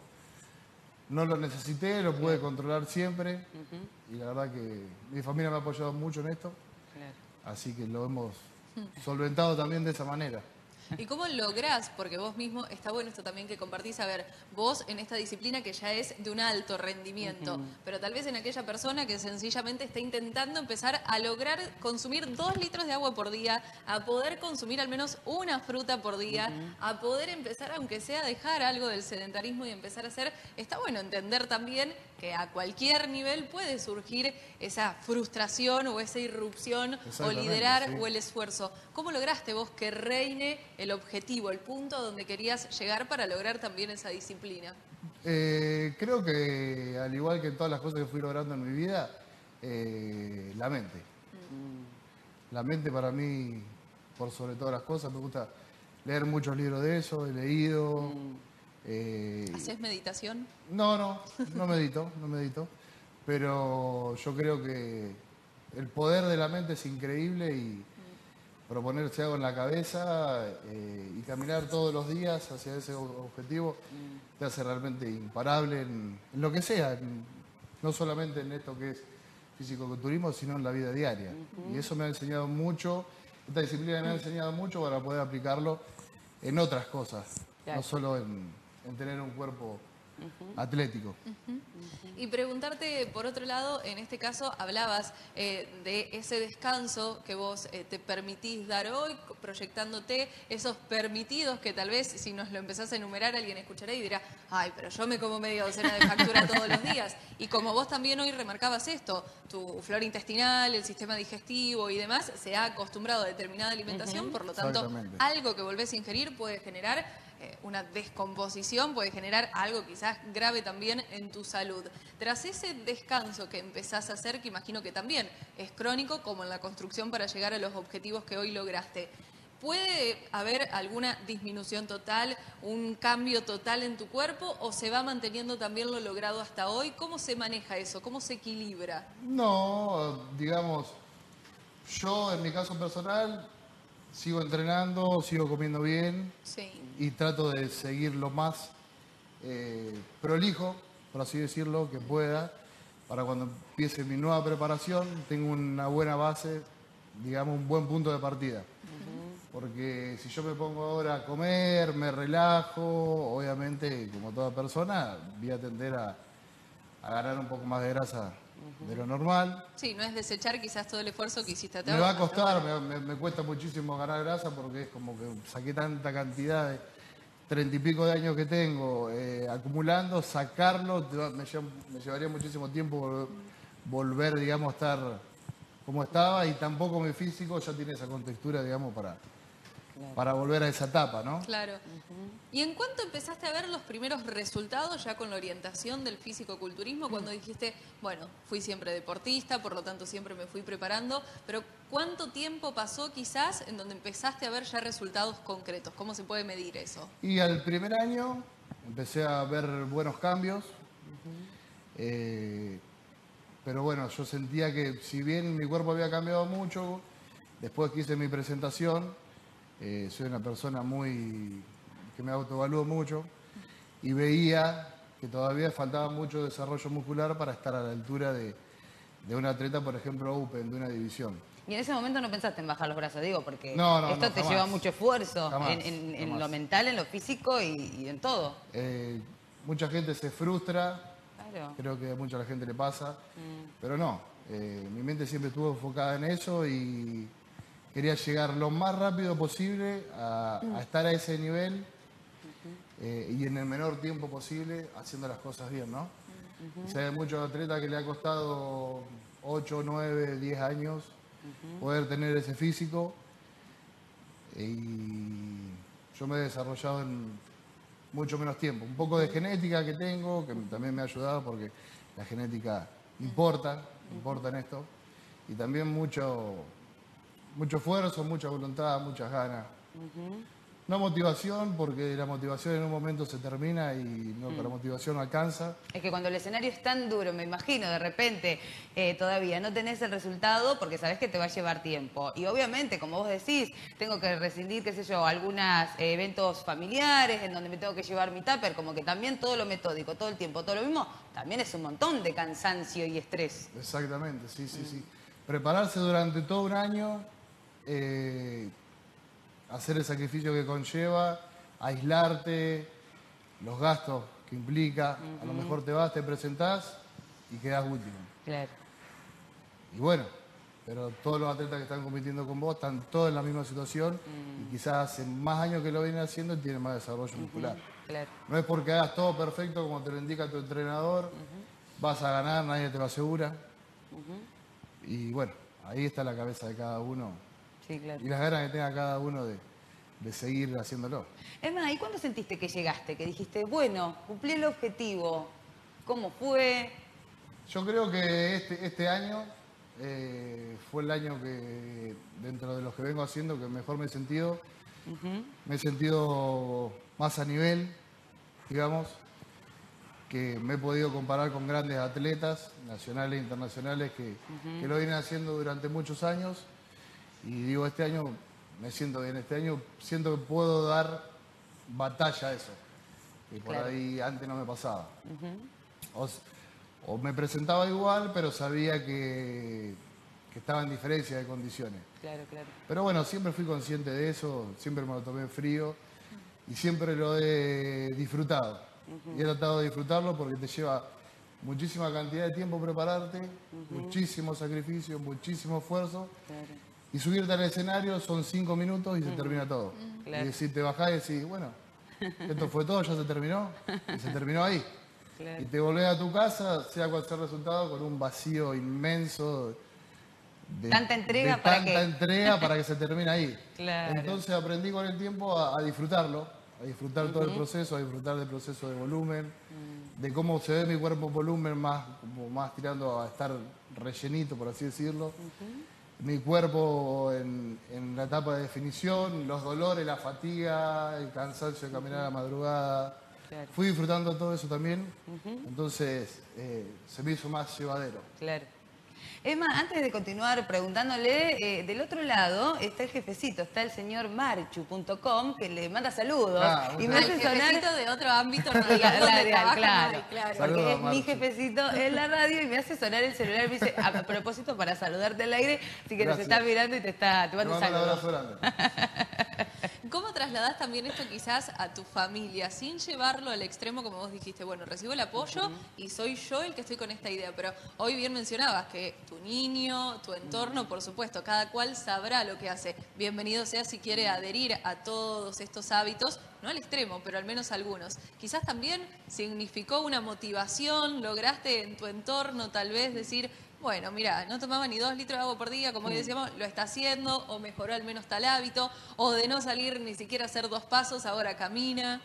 no lo necesité, lo pude controlar siempre. Y la verdad que mi familia me ha apoyado mucho en esto, Claro. así que lo hemos solventado también de esa manera. ¿Y cómo lográs? Porque vos mismo, está bueno esto también que compartís, a ver, vos en esta disciplina que ya es de un alto rendimiento, pero tal vez en aquella persona que sencillamente está intentando empezar a lograr consumir dos litros de agua por día, a poder consumir al menos una fruta por día, a poder empezar, aunque sea dejar algo del sedentarismo y empezar a hacer, está bueno entender también que a cualquier nivel puede surgir esa frustración o esa irrupción o Exactamente, liderar sí. o el esfuerzo. ¿Cómo lograste vos que reine el objetivo, el punto donde querías llegar para lograr también esa disciplina? Eh, creo que al igual que en todas las cosas que fui logrando en mi vida, eh, la mente. La mente para mí, por sobre todas las cosas, me gusta leer muchos libros de eso, he leído. eh, ¿Haces meditación? No, no, no medito, no medito. Pero yo creo que el poder de la mente es increíble y proponerse algo en la cabeza eh, y caminar todos los días hacia ese o- objetivo te hace realmente imparable en, en lo que sea, en- no solamente en esto que es físico-culturismo, sino en la vida diaria. Uh-huh. Y eso me ha enseñado mucho, esta disciplina me ha enseñado mucho para poder aplicarlo en otras cosas, claro. No solo en, en tener un cuerpo uh-huh. atlético. Uh-huh. Uh-huh. Y preguntarte, por otro lado, en este caso hablabas eh, de ese descanso que vos eh, te permitís dar hoy, proyectándote esos permitidos que tal vez si nos lo empezás a enumerar alguien escuchará y dirá, ay, pero yo me como media docena de factura todos los días. Y como vos también hoy remarcabas esto, tu flora intestinal, el sistema digestivo y demás, se ha acostumbrado a determinada alimentación, uh-huh. por lo tanto, algo que volvés a ingerir puede generar eh, una descomposición, puede generar algo quizás grave también en tu salud. Tras ese descanso que empezás a hacer, que imagino que también es crónico, como en la construcción para llegar a los objetivos que hoy lograste, ¿puede haber alguna disminución total, un cambio total en tu cuerpo o se va manteniendo también lo logrado hasta hoy? ¿Cómo se maneja eso? ¿Cómo se equilibra? No, digamos, yo en mi caso personal sigo entrenando, sigo comiendo bien sí. y trato de seguir lo más eh, prolijo, por así decirlo, que pueda, para cuando empiece mi nueva preparación tengo una buena base, digamos, un buen punto de partida. Porque si yo me pongo ahora a comer, me relajo, obviamente, como toda persona, voy a tender a, a ganar un poco más de grasa uh-huh. de lo normal. Sí, no es desechar quizás todo el esfuerzo que hiciste. Me va a costar, me, me, me cuesta muchísimo ganar grasa porque es como que saqué tanta cantidad de treinta y pico de años que tengo eh, acumulando, sacarlo, me, me llevaría muchísimo tiempo volver, digamos, a estar como estaba y tampoco mi físico ya tiene esa contextura, digamos, para... Claro. Para volver a esa etapa, ¿no? Claro. Uh-huh. ¿Y en cuánto empezaste a ver los primeros resultados ya con la orientación del físico-culturismo? Cuando dijiste, bueno, fui siempre deportista, por lo tanto siempre me fui preparando, pero ¿cuánto tiempo pasó quizás en donde empezaste a ver ya resultados concretos? ¿Cómo se puede medir eso? Y al primer año empecé a ver buenos cambios, uh-huh. eh, pero bueno, yo sentía que si bien mi cuerpo había cambiado mucho, después que hice mi presentación, Eh, soy una persona muy que me autoevalúo mucho y veía que todavía faltaba mucho desarrollo muscular para estar a la altura de, de un atleta, por ejemplo, Open, de una división. Y en ese momento no pensaste en bajar los brazos, digo, porque no, no, esto no, te jamás. lleva mucho esfuerzo Jamás, en, en, en jamás. lo mental, en lo físico y, y en todo. Eh, mucha gente se frustra, claro. Creo que a mucha la gente le pasa, mm. pero no, eh, mi mente siempre estuvo enfocada en eso y quería llegar lo más rápido posible a, a estar a ese nivel uh-huh. eh, y en el menor tiempo posible haciendo las cosas bien, ¿no? Uh-huh. O sea, hay muchos atletas que le ha costado ocho, nueve, diez años uh-huh. poder tener ese físico y yo me he desarrollado en mucho menos tiempo. Un poco de genética que tengo, que también me ha ayudado porque la genética importa, uh-huh. importa en esto, y también mucho... Mucho esfuerzo, mucha voluntad, muchas ganas. Uh-huh. No motivación, porque la motivación en un momento se termina y no, mm. la motivación no alcanza. Es que cuando el escenario es tan duro, me imagino, de repente eh, todavía no tenés el resultado porque sabés que te va a llevar tiempo. Y obviamente, como vos decís, tengo que rescindir, qué sé yo, algunos eh, eventos familiares en donde me tengo que llevar mi tupper, como que también todo lo metódico, todo el tiempo, todo lo mismo, también es un montón de cansancio y estrés. Exactamente, sí, sí, mm. sí. Prepararse durante todo un año... Eh, hacer el sacrificio que conlleva, aislarte, los gastos que implica, uh-huh. a lo mejor te vas, te presentás y quedás último. Claro. Y bueno, pero todos los atletas que están compitiendo con vos están todos en la misma situación uh-huh. y quizás hace más años que lo vienen haciendo y tienen más desarrollo uh-huh. muscular. Claro. No es porque hagas todo perfecto como te lo indica tu entrenador, uh-huh. vas a ganar, nadie te lo asegura. Uh-huh. Y bueno, ahí está la cabeza de cada uno. Sí, claro. Y las ganas que tenga cada uno de, de seguir haciéndolo. Emma, ¿y cuándo sentiste que llegaste? Que dijiste, bueno, cumplí el objetivo. ¿Cómo fue? Yo creo que este, este año eh, fue el año que, dentro de los que vengo haciendo, que mejor me he sentido. Uh-huh. Me he sentido más a nivel, digamos, que me he podido comparar con grandes atletas, nacionales e internacionales, que, uh-huh. que lo vienen haciendo durante muchos años. Y digo, este año me siento bien, este año siento que puedo dar batalla a eso, que por claro. ahí antes no me pasaba. Uh-huh. o, o me presentaba igual, pero sabía que, que estaba en diferencia de condiciones. Claro, claro. Pero bueno, siempre fui consciente de eso, siempre me lo tomé frío y siempre lo he disfrutado. Uh-huh. Y he tratado de disfrutarlo porque te lleva muchísima cantidad de tiempo prepararte, uh-huh. muchísimo sacrificio, muchísimo esfuerzo. Claro. Y subirte al escenario son cinco minutos y uh-huh. se termina todo. Uh-huh. Claro. Y si te bajás y decís, bueno, esto fue todo, ya se terminó, y se terminó ahí. Claro. Y te volvés a tu casa, sea cual sea el resultado, con un vacío inmenso. De, tanta entrega de para tanta que... entrega para que se termine ahí. Claro. Entonces aprendí con el tiempo a, a disfrutarlo, a disfrutar uh-huh. todo el proceso, a disfrutar del proceso de volumen, uh-huh. de cómo se ve mi cuerpo en volumen, más, como más tirando a estar rellenito, por así decirlo. Uh-huh. Mi cuerpo en, en la etapa de definición, los dolores, la fatiga, el cansancio de caminar a la madrugada. Claro. Fui disfrutando todo eso también, uh-huh. entonces eh, se me hizo más llevadero. Claro. Emma, antes de continuar preguntándole, eh, del otro lado está el jefecito, está el señor marchu punto com, que le manda saludos. Ah, y me hace sonar... jefecito de otro ámbito radial, radial claro, claro. Porque Saludos, es mi jefecito en la radio y me hace sonar el celular y me dice, a propósito, para saludarte al aire, así que Gracias. Nos está mirando y te está te manda un saludo. ¿Cómo trasladás también esto quizás a tu familia, sin llevarlo al extremo, como vos dijiste, bueno, recibo el apoyo uh-huh. y soy yo el que estoy con esta idea, pero hoy bien mencionabas que tu niño, tu entorno, por supuesto, cada cual sabrá lo que hace. Bienvenido sea si quiere adherir a todos estos hábitos, no al extremo, pero al menos algunos. Quizás también significó una motivación, lograste en tu entorno tal vez decir... Bueno, mira, no tomaba ni dos litros de agua por día, como hoy decíamos, lo está haciendo, o mejoró al menos tal hábito, o de no salir ni siquiera a hacer dos pasos, ahora camina.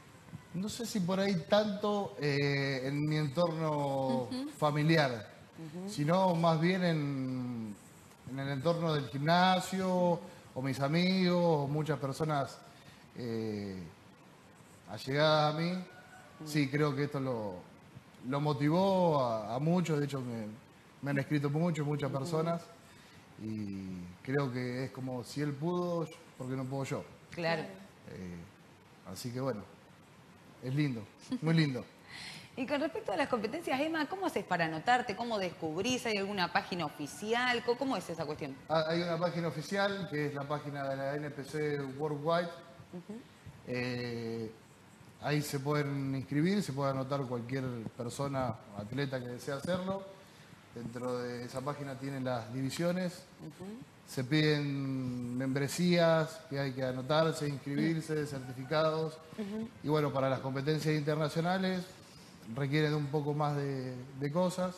No sé si por ahí tanto eh, en mi entorno uh-huh. familiar, uh-huh. sino más bien en, en el entorno del gimnasio, o mis amigos, o muchas personas eh, allegadas a mí. Uh-huh. Sí, creo que esto lo, lo motivó a, a muchos, de hecho me... Me han escrito mucho, muchas personas y creo que es como si él pudo, ¿por qué no puedo yo? Claro. Eh, así que bueno, es lindo, muy lindo. Y con respecto a las competencias, Emma, ¿cómo haces para anotarte? ¿Cómo descubrís? ¿Hay alguna página oficial? ¿Cómo es esa cuestión? Hay una página oficial que es la página de la N P C Worldwide. Uh-huh. eh, ahí se pueden inscribir, se puede anotar cualquier persona, atleta que desea hacerlo. Dentro de esa página tienen las divisiones, uh-huh. se piden membresías que hay que anotarse, inscribirse, uh-huh. certificados. Uh-huh. Y bueno, para las competencias internacionales requieren un poco más de, de cosas,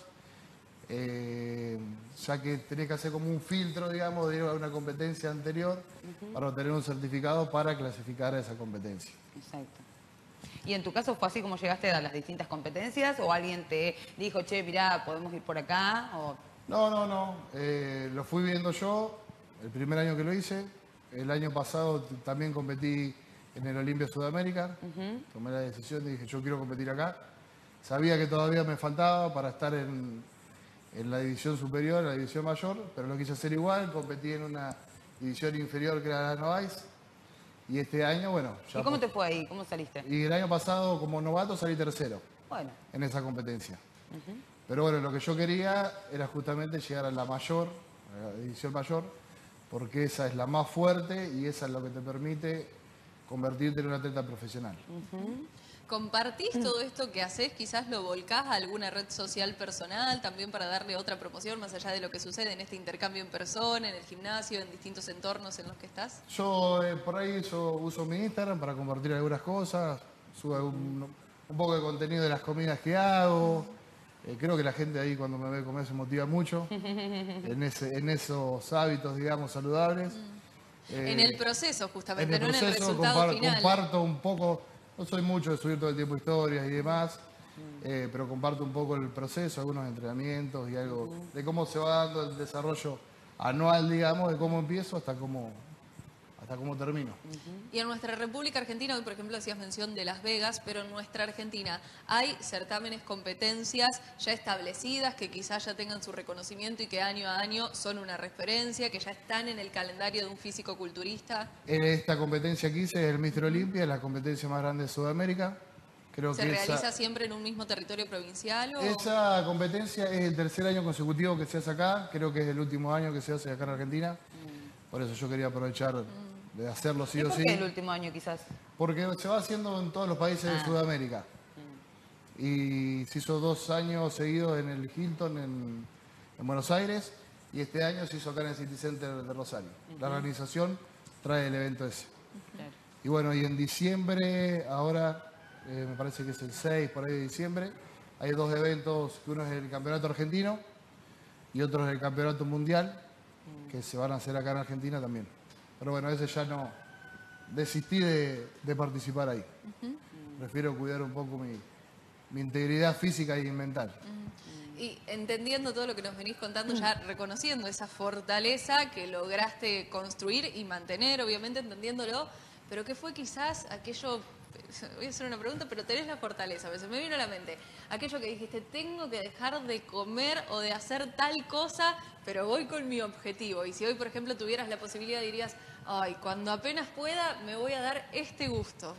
eh, ya que tenés que hacer como un filtro, digamos, de ir a una competencia anterior uh-huh. para obtener un certificado para clasificar a esa competencia. Exacto. ¿Y en tu caso fue así como llegaste a las distintas competencias? ¿O alguien te dijo, che, mirá, podemos ir por acá? O... No, no, no. Eh, lo fui viendo yo el primer año que lo hice. El año pasado también competí en el Olimpia Sudamérica. Uh-huh. Tomé la decisión y dije, yo quiero competir acá. Sabía que todavía me faltaba para estar en, en la división superior, en la división mayor, pero lo quise hacer igual. Competí en una división inferior que era la Novaes. Y este año, bueno... Ya ¿Y cómo te fue ahí? ¿Cómo saliste? Y el año pasado, como novato, salí tercero. Bueno. En esa competencia. Uh-huh. Pero bueno, lo que yo quería era justamente llegar a la mayor, a la división mayor, porque esa es la más fuerte y esa es lo que te permite convertirte en un atleta profesional. Uh-huh. ¿Compartís todo esto que haces? Quizás lo volcás a alguna red social personal también para darle otra promoción más allá de lo que sucede en este intercambio en persona, en el gimnasio, en distintos entornos en los que estás. Yo eh, por ahí yo uso mi Instagram para compartir algunas cosas, subo un, un poco de contenido de las comidas que hago. Eh, creo que la gente ahí cuando me ve comer se motiva mucho en, ese, en esos hábitos, digamos, saludables. Eh, en el proceso justamente, en el no proceso, en el resultado compar, final. Comparto un poco... No soy mucho de subir todo el tiempo historias y demás, eh, pero comparto un poco el proceso, algunos entrenamientos y algo de cómo se va dando el desarrollo anual, digamos, de cómo empiezo hasta cómo, hasta cómo termino. Y en nuestra República Argentina, hoy por ejemplo hacías mención de Las Vegas, pero en nuestra Argentina hay certámenes, competencias ya establecidas que quizás ya tengan su reconocimiento y que año a año son una referencia, que ya están en el calendario de un físico-culturista. Esta competencia que hice es el míster Olimpia, es la competencia más grande de Sudamérica. Creo ¿Se que realiza esa, siempre en un mismo territorio provincial? O... esa competencia es el tercer año consecutivo que se hace acá. Creo que es el último año que se hace acá en Argentina. Por eso yo quería aprovechar de hacerlo sí ¿Y o por sí. qué el último año quizás? Porque se va haciendo en todos los países de Ah. Sudamérica. Y se hizo dos años seguidos en el Hilton en, en Buenos Aires y este año se hizo acá en el City Center de Rosario. La organización trae el evento ese. Claro. Y bueno, y en diciembre, ahora eh, me parece que es el seis por ahí de diciembre, hay dos eventos, que uno es el Campeonato Argentino y otro es el Campeonato Mundial, que se van a hacer acá en Argentina también. Pero bueno, ese ya no, desistí de, de participar ahí. Uh-huh. Prefiero cuidar un poco mi, mi integridad física y mental. Uh-huh. Y entendiendo todo lo que nos venís contando, ya reconociendo esa fortaleza que lograste construir y mantener, obviamente entendiéndolo, pero ¿qué fue quizás aquello? Voy a hacer una pregunta, pero tenés la fortaleza, a veces me vino a la mente, aquello que dijiste, tengo que dejar de comer o de hacer tal cosa, pero voy con mi objetivo. Y si hoy, por ejemplo, tuvieras la posibilidad, dirías, ay, cuando apenas pueda, me voy a dar este gusto.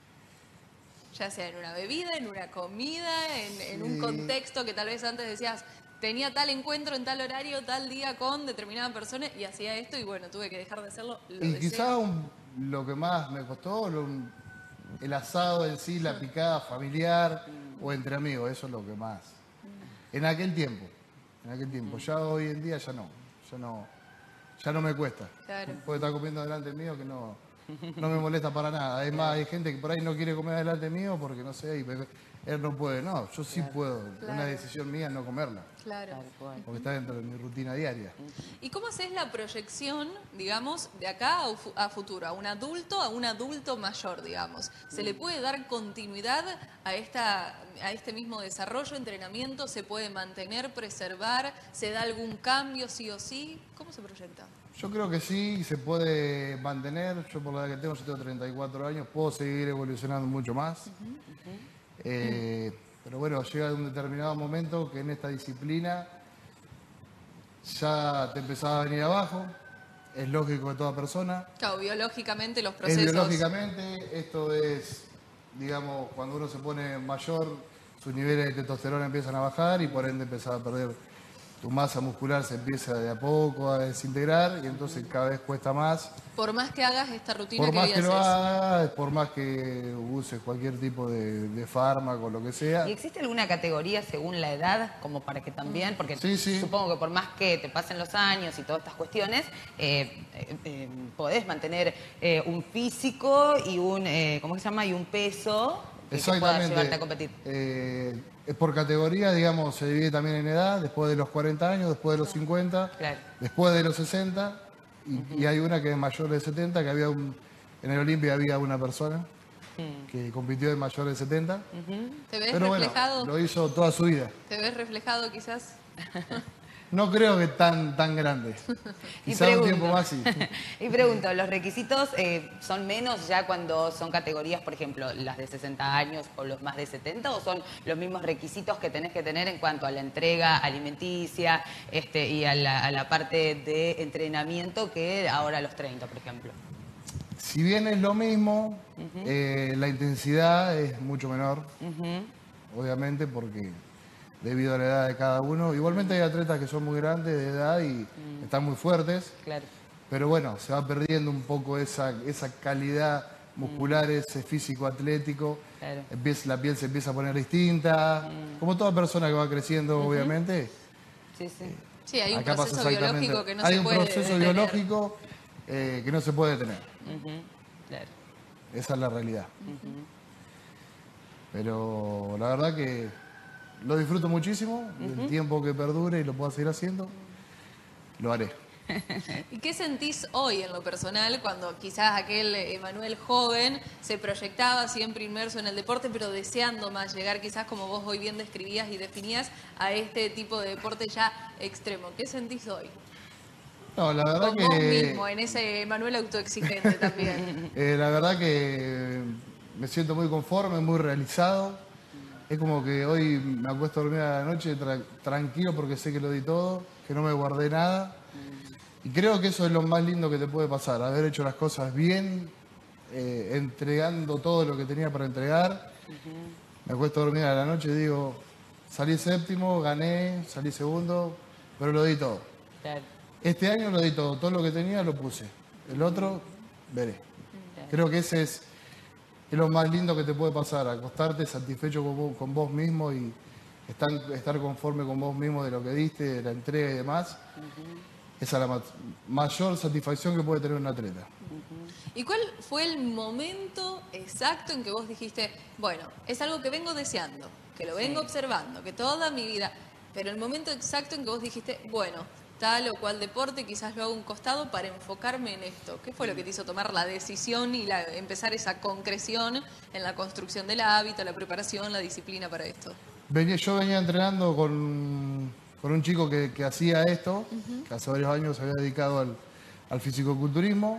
Ya sea en una bebida, en una comida, en, en un contexto que tal vez antes decías, tenía tal encuentro en tal horario, tal día con determinada persona y hacía esto y bueno, tuve que dejar de hacerlo. Lo y deseo. quizás lo que más me costó, lo, el asado en sí, la picada familiar o entre amigos, eso es lo que más. En aquel tiempo, en aquel tiempo. Ya hoy en día ya no, ya no, ya no me cuesta. Claro. Puedo estar comiendo delante mío que no, no me molesta para nada. Además hay gente que por ahí no quiere comer delante mío porque no sé, él no puede. No, yo sí puedo. Claro. Una decisión mía es no comerla. Claro. Porque está dentro de mi rutina diaria. ¿Y cómo haces la proyección, digamos, de acá a futuro, a un adulto, a un adulto mayor, digamos? ¿Se le puede dar continuidad a, esta, a este mismo desarrollo, entrenamiento? ¿Se puede mantener, preservar? ¿Se da algún cambio sí o sí? ¿Cómo se proyecta? Yo creo que sí, se puede mantener. Yo por la edad que tengo, yo tengo treinta y cuatro años, puedo seguir evolucionando mucho más. Uh-huh. Uh-huh. Eh, pero bueno, llega un determinado momento que en esta disciplina ya te empezás a venir abajo. Es lógico de toda persona. Claro, biológicamente los procesos... Es biológicamente, esto es, digamos, cuando uno se pone mayor, sus niveles de testosterona empiezan a bajar y por ende empezás a perder... Tu masa muscular se empieza de a poco a desintegrar y entonces cada vez cuesta más. Por más que hagas esta rutina por que más que lo haces. hagas, por más que uses cualquier tipo de, de fármaco, lo que sea. ¿Y existe alguna categoría según la edad, como para que también, porque sí, sí. supongo que por más que te pasen los años y todas estas cuestiones, eh, eh, eh, podés mantener eh, un físico y un, eh, ¿cómo se llama? Y un peso que, que pueda llevarte a competir? Eh, por categoría, digamos, se divide también en edad, después de los cuarenta años, después de los cincuenta, claro. Después de los sesenta, y, uh-huh. y hay una que es mayor de setenta, que había un, en el Olimpia había una persona uh-huh. que compitió de mayor de setenta. Uh-huh. ¿Te ves pero reflejado? Bueno, lo hizo toda su vida. ¿Te ves reflejado quizás? No creo que tan, tan grande. Quizá un tiempo más sí. Y pregunto, ¿los requisitos eh, son menos ya cuando son categorías, por ejemplo, las de sesenta años o los más de setenta? ¿O son los mismos requisitos que tenés que tener en cuanto a la entrega alimenticia este, y a la, a la parte de entrenamiento que ahora a los treinta, por ejemplo? Si bien es lo mismo, uh-huh. eh, la intensidad es mucho menor, uh-huh. obviamente porque... debido a la edad de cada uno. Igualmente hay atletas que son muy grandes de edad y mm. están muy fuertes. Claro. Pero bueno, se va perdiendo un poco esa, esa calidad muscular, mm. ese físico atlético. Claro. Empieza, la piel se empieza a poner distinta. Mm. Como toda persona que va creciendo, uh-huh. obviamente. Sí, sí. Eh, sí, hay un proceso biológico que no hay se puede Hay un proceso detener. biológico eh, que no se puede detener. Uh-huh. Claro. Esa es la realidad. Uh-huh. Pero la verdad que... lo disfruto muchísimo, uh-huh. el tiempo que perdure y lo pueda seguir haciendo, lo haré. ¿Y qué sentís hoy en lo personal cuando quizás aquel Emanuel joven se proyectaba siempre inmerso en el deporte, pero deseando más llegar quizás como vos hoy bien describías y definías a este tipo de deporte ya extremo? ¿Qué sentís hoy? No, la verdad Con que... vos mismo, en ese Emanuel autoexigente también. eh, la verdad que me siento muy conforme, muy realizado. Es como que hoy me acuesto a dormir a la noche tra- tranquilo porque sé que lo di todo, que no me guardé nada. Y creo que eso es lo más lindo que te puede pasar, haber hecho las cosas bien, eh, entregando todo lo que tenía para entregar. Uh-huh. Me acuesto a dormir a la noche y digo, salí séptimo, gané, salí segundo, pero lo di todo. Claro. Este año lo di todo, todo lo que tenía lo puse. El otro, veré. Creo que ese es, es lo más lindo que te puede pasar, acostarte satisfecho con vos, con vos mismo y estar, estar conforme con vos mismo de lo que diste, de la entrega y demás. Uh-huh. Esa es la ma mayor satisfacción que puede tener un atleta. Uh-huh. ¿Y cuál fue el momento exacto en que vos dijiste, bueno, es algo que vengo deseando, que lo vengo sí. observando, que toda mi vida, pero el momento exacto en que vos dijiste, bueno, tal o cual deporte, quizás lo hago a un costado para enfocarme en esto? ¿Qué fue lo que te hizo tomar la decisión y la, empezar esa concreción en la construcción del hábito, la preparación, la disciplina para esto? Venía, yo venía entrenando con, con un chico que, que hacía esto, uh-huh. que hace varios años se había dedicado al, al fisicoculturismo.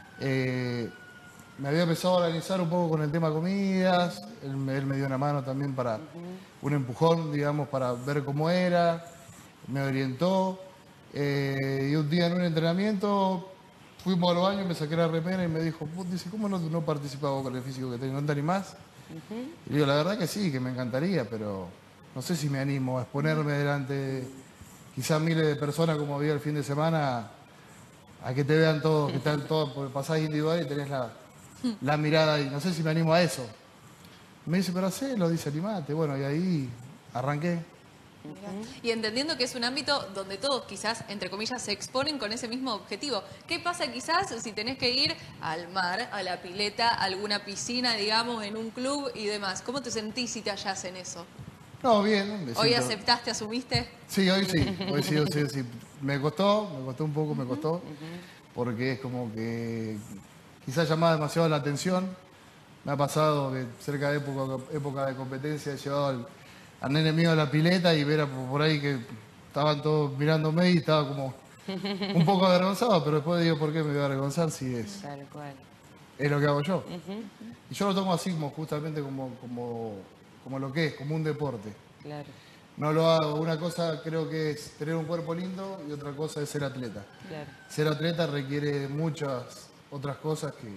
Eh, me había empezado a organizar un poco con el tema comidas, él, él me dio una mano también para uh-huh. un empujón, digamos, para ver cómo era, me orientó. Eh, y un día en un entrenamiento fuimos al baño, me saqué la remera y me dijo, dice, ¿cómo no, no participaba con el físico que tengo? ¿No te animás? Uh-huh. Y le digo, la verdad que sí, que me encantaría, pero no sé si me animo a exponerme delante de quizás miles de personas como había el fin de semana, a que te vean todos, que están todos, porque pasás individual y tenés la, la mirada y no sé si me animo a eso. Me dice, pero hacelo, dice, animate. Bueno, y ahí arranqué. Uh-huh. Y entendiendo que es un ámbito donde todos quizás, entre comillas, se exponen con ese mismo objetivo. ¿Qué pasa quizás si tenés que ir al mar, a la pileta, a alguna piscina, digamos, en un club y demás? ¿Cómo te sentís si te hallás en eso? No, bien. Me ¿Hoy siento... aceptaste, asumiste? Sí, hoy sí. Hoy sí, hoy sí, hoy sí. Me costó, me costó un poco, me costó. Uh-huh. Porque es como que quizás llamaba demasiado la atención. Me ha pasado que cerca de época, época de competencia he llevado al... al nene mío a la pileta y ver por ahí que estaban todos mirándome y estaba como un poco avergonzado, pero después digo, ¿por qué me voy a avergonzar si es, Tal cual. es lo que hago yo? Uh-huh. Y yo lo tomo así como justamente como, como, como lo que es, como un deporte. Claro. No lo hago, una cosa creo que es tener un cuerpo lindo y otra cosa es ser atleta. Claro. Ser atleta requiere muchas otras cosas que,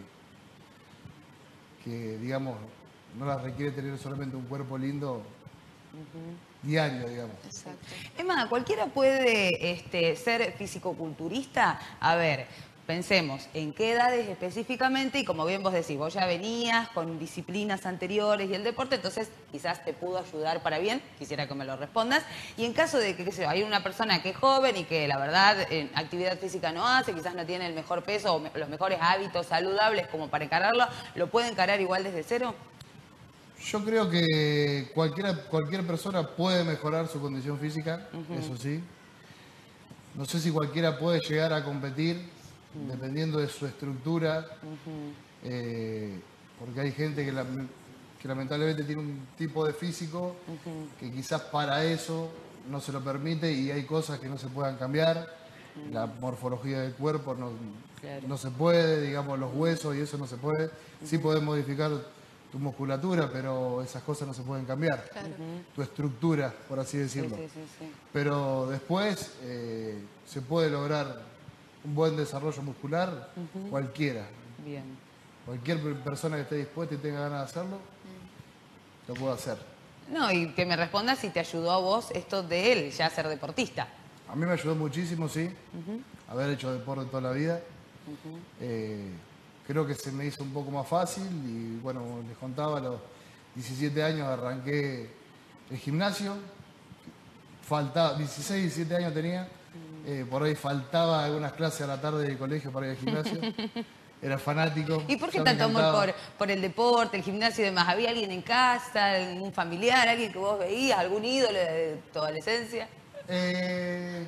que digamos, no las requiere tener solamente un cuerpo lindo. Uh-huh. Diario, digamos. Exacto. Emma, ¿cualquiera puede este, ser fisicoculturista? A ver, pensemos, ¿en qué edades específicamente? Y como bien vos decís, vos ya venías con disciplinas anteriores y el deporte, entonces quizás te pudo ayudar para bien, quisiera que me lo respondas. Y en caso de que, qué sé yo, hay una persona que es joven y que la verdad en actividad física no hace, quizás no tiene el mejor peso o me, los mejores hábitos saludables como para encararlo, ¿lo puede encarar igual desde cero? Yo creo que cualquiera, cualquier persona puede mejorar su condición física, uh-huh. eso sí. No sé si cualquiera puede llegar a competir, uh-huh. dependiendo de su estructura, uh-huh. eh, porque hay gente que, la, que lamentablemente tiene un tipo de físico uh-huh. que quizás para eso no se lo permite y hay cosas que no se puedan cambiar. Uh-huh. La morfología del cuerpo no, claro. no se puede, digamos, los huesos y eso no se puede. Uh-huh. Sí podés modificar tu musculatura, pero esas cosas no se pueden cambiar. Claro. Tu estructura, por así decirlo. Sí, sí, sí, sí. Pero después eh, se puede lograr un buen desarrollo muscular, uh-huh. cualquiera. Bien. Cualquier persona que esté dispuesta y tenga ganas de hacerlo, uh-huh. lo puede hacer. No, y que me respondas si te ayudó a vos esto de él, ya ser deportista. A mí me ayudó muchísimo, sí. Uh-huh. Haber hecho deporte toda la vida. Uh-huh. eh, Creo que se me hizo un poco más fácil y bueno, como les contaba, a los diecisiete años arranqué el gimnasio. Faltaba, dieciséis, diecisiete años tenía, eh, por ahí faltaba algunas clases a la tarde del colegio para ir al gimnasio. Era fanático. ¿Y por qué tanto amor por, por el deporte, el gimnasio y demás? ¿Había alguien en casa, algún familiar, alguien que vos veías, algún ídolo de tu adolescencia? Eh,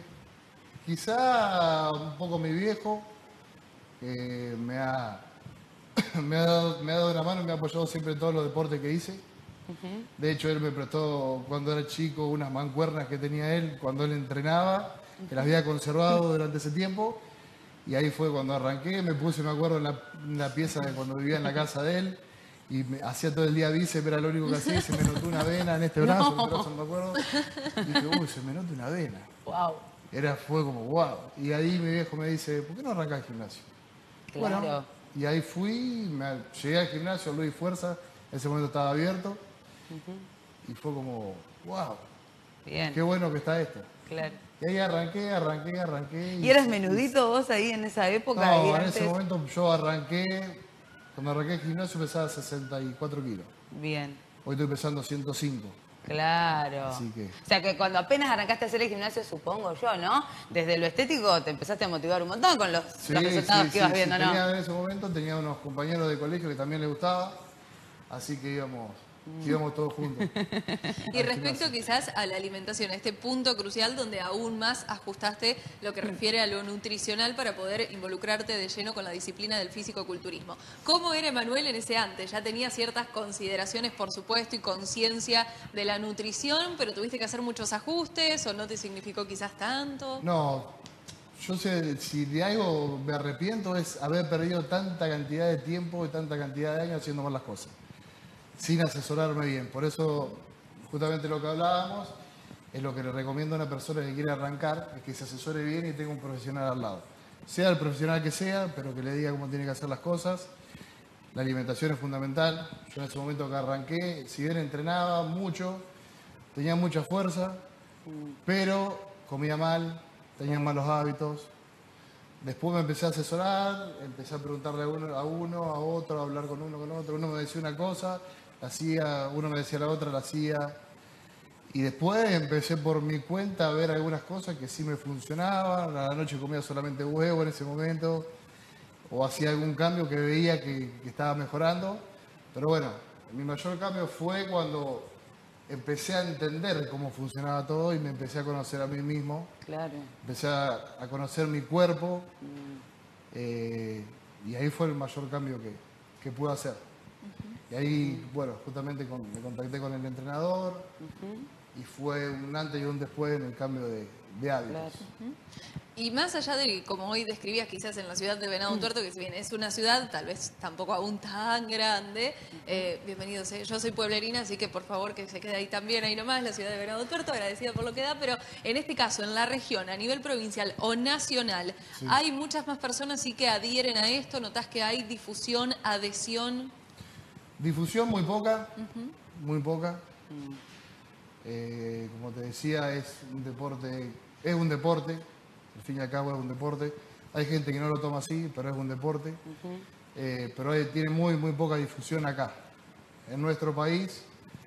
quizá un poco mi viejo. Eh, me, ha, me, ha dado, me ha dado una mano y me ha apoyado siempre en todos los deportes que hice. Uh-huh. De hecho, él me prestó cuando era chico unas mancuernas que tenía él cuando él entrenaba, uh-huh. que las había conservado durante ese tiempo. Y ahí fue cuando arranqué, me puse, me acuerdo, en la, en la pieza de cuando vivía en la casa de él. Y me, hacía todo el día bíceps, era lo único que hacía, y se me notó una vena en este brazo, no. en el brazo, no me acuerdo. Y dije, uy, se me nota una vena. Wow. Era, fue como, wow. Y ahí mi viejo me dice, ¿por qué no arrancás el gimnasio? Claro. Bueno, y ahí fui, me, llegué al gimnasio, Luis Fuerza, en ese momento estaba abierto, Uh-huh. Y fue como, wow, bien. Qué bueno que está esto. Claro. Y ahí arranqué, arranqué, arranqué. ¿Y, ¿Y eras menudito vos ahí en esa época? No, y en antes... ese momento yo arranqué, cuando arranqué el gimnasio pesaba sesenta y cuatro kilos. Bien. Hoy estoy pesando ciento cinco. Claro. Así que... O sea que cuando apenas arrancaste a hacer el gimnasio, supongo yo, ¿no? Desde lo estético te empezaste a motivar un montón con los, sí, los resultados sí, que ibas sí, viendo, sí. ¿no? Tenía, en ese momento tenía unos compañeros de colegio que también les gustaba, así que íbamos, mm. íbamos todos juntos. Y respecto quizás a la alimentación, a este punto crucial donde aún más ajustaste lo que refiere a lo nutricional para poder involucrarte de lleno con la disciplina del físico-culturismo. ¿Cómo era Emanuel en ese antes? Ya tenía ciertas consideraciones, por supuesto, y conciencia de la nutrición, pero tuviste que hacer muchos ajustes o no te significó quizás tanto. No, yo sé, si de algo me arrepiento es haber perdido tanta cantidad de tiempo y tanta cantidad de años haciendo mal las cosas, sin asesorarme bien. Por eso, justamente lo que hablábamos, es lo que le recomiendo a una persona que quiere arrancar, es que se asesore bien y tenga un profesional al lado. Sea el profesional que sea, pero que le diga cómo tiene que hacer las cosas. La alimentación es fundamental. Yo en ese momento que arranqué, si bien entrenaba mucho, tenía mucha fuerza, pero comía mal, tenía malos hábitos. Después me empecé a asesorar, empecé a preguntarle a uno, a uno, a otro, a hablar con uno, con otro. Uno me decía una cosa, la hacía, uno me decía la otra, la hacía. Y después empecé por mi cuenta a ver algunas cosas que sí me funcionaban. A la noche comía solamente huevo en ese momento. O hacía algún cambio que veía que, que estaba mejorando. Pero bueno, mi mayor cambio fue cuando empecé a entender cómo funcionaba todo y me empecé a conocer a mí mismo. Claro. Empecé a, a conocer mi cuerpo. Mm. Eh, y ahí fue el mayor cambio que, que pude hacer. Uh-huh. Y ahí, bueno, justamente con, me contacté con el entrenador. Uh-huh. Y fue un antes y un después en el cambio de, de hábitos. Claro. Uh-huh. Y más allá de, como hoy describías quizás en la ciudad de Venado Tuerto, que si bien es una ciudad tal vez tampoco aún tan grande, eh, bienvenidos, eh. Yo soy pueblerina, así que por favor que se quede ahí también, ahí nomás, la ciudad de Venado Tuerto, agradecida por lo que da, pero en este caso, en la región, a nivel provincial o nacional, sí. Hay muchas más personas sí que adhieren a esto, ¿notás que hay difusión, adhesión? Difusión muy poca, uh-huh. muy poca. Uh-huh. Eh, como te decía, es un deporte, es un deporte. Al fin y al cabo es un deporte. Hay gente que no lo toma así, pero es un deporte. Uh-huh. eh, pero hay, tiene muy, muy poca difusión acá, en nuestro país,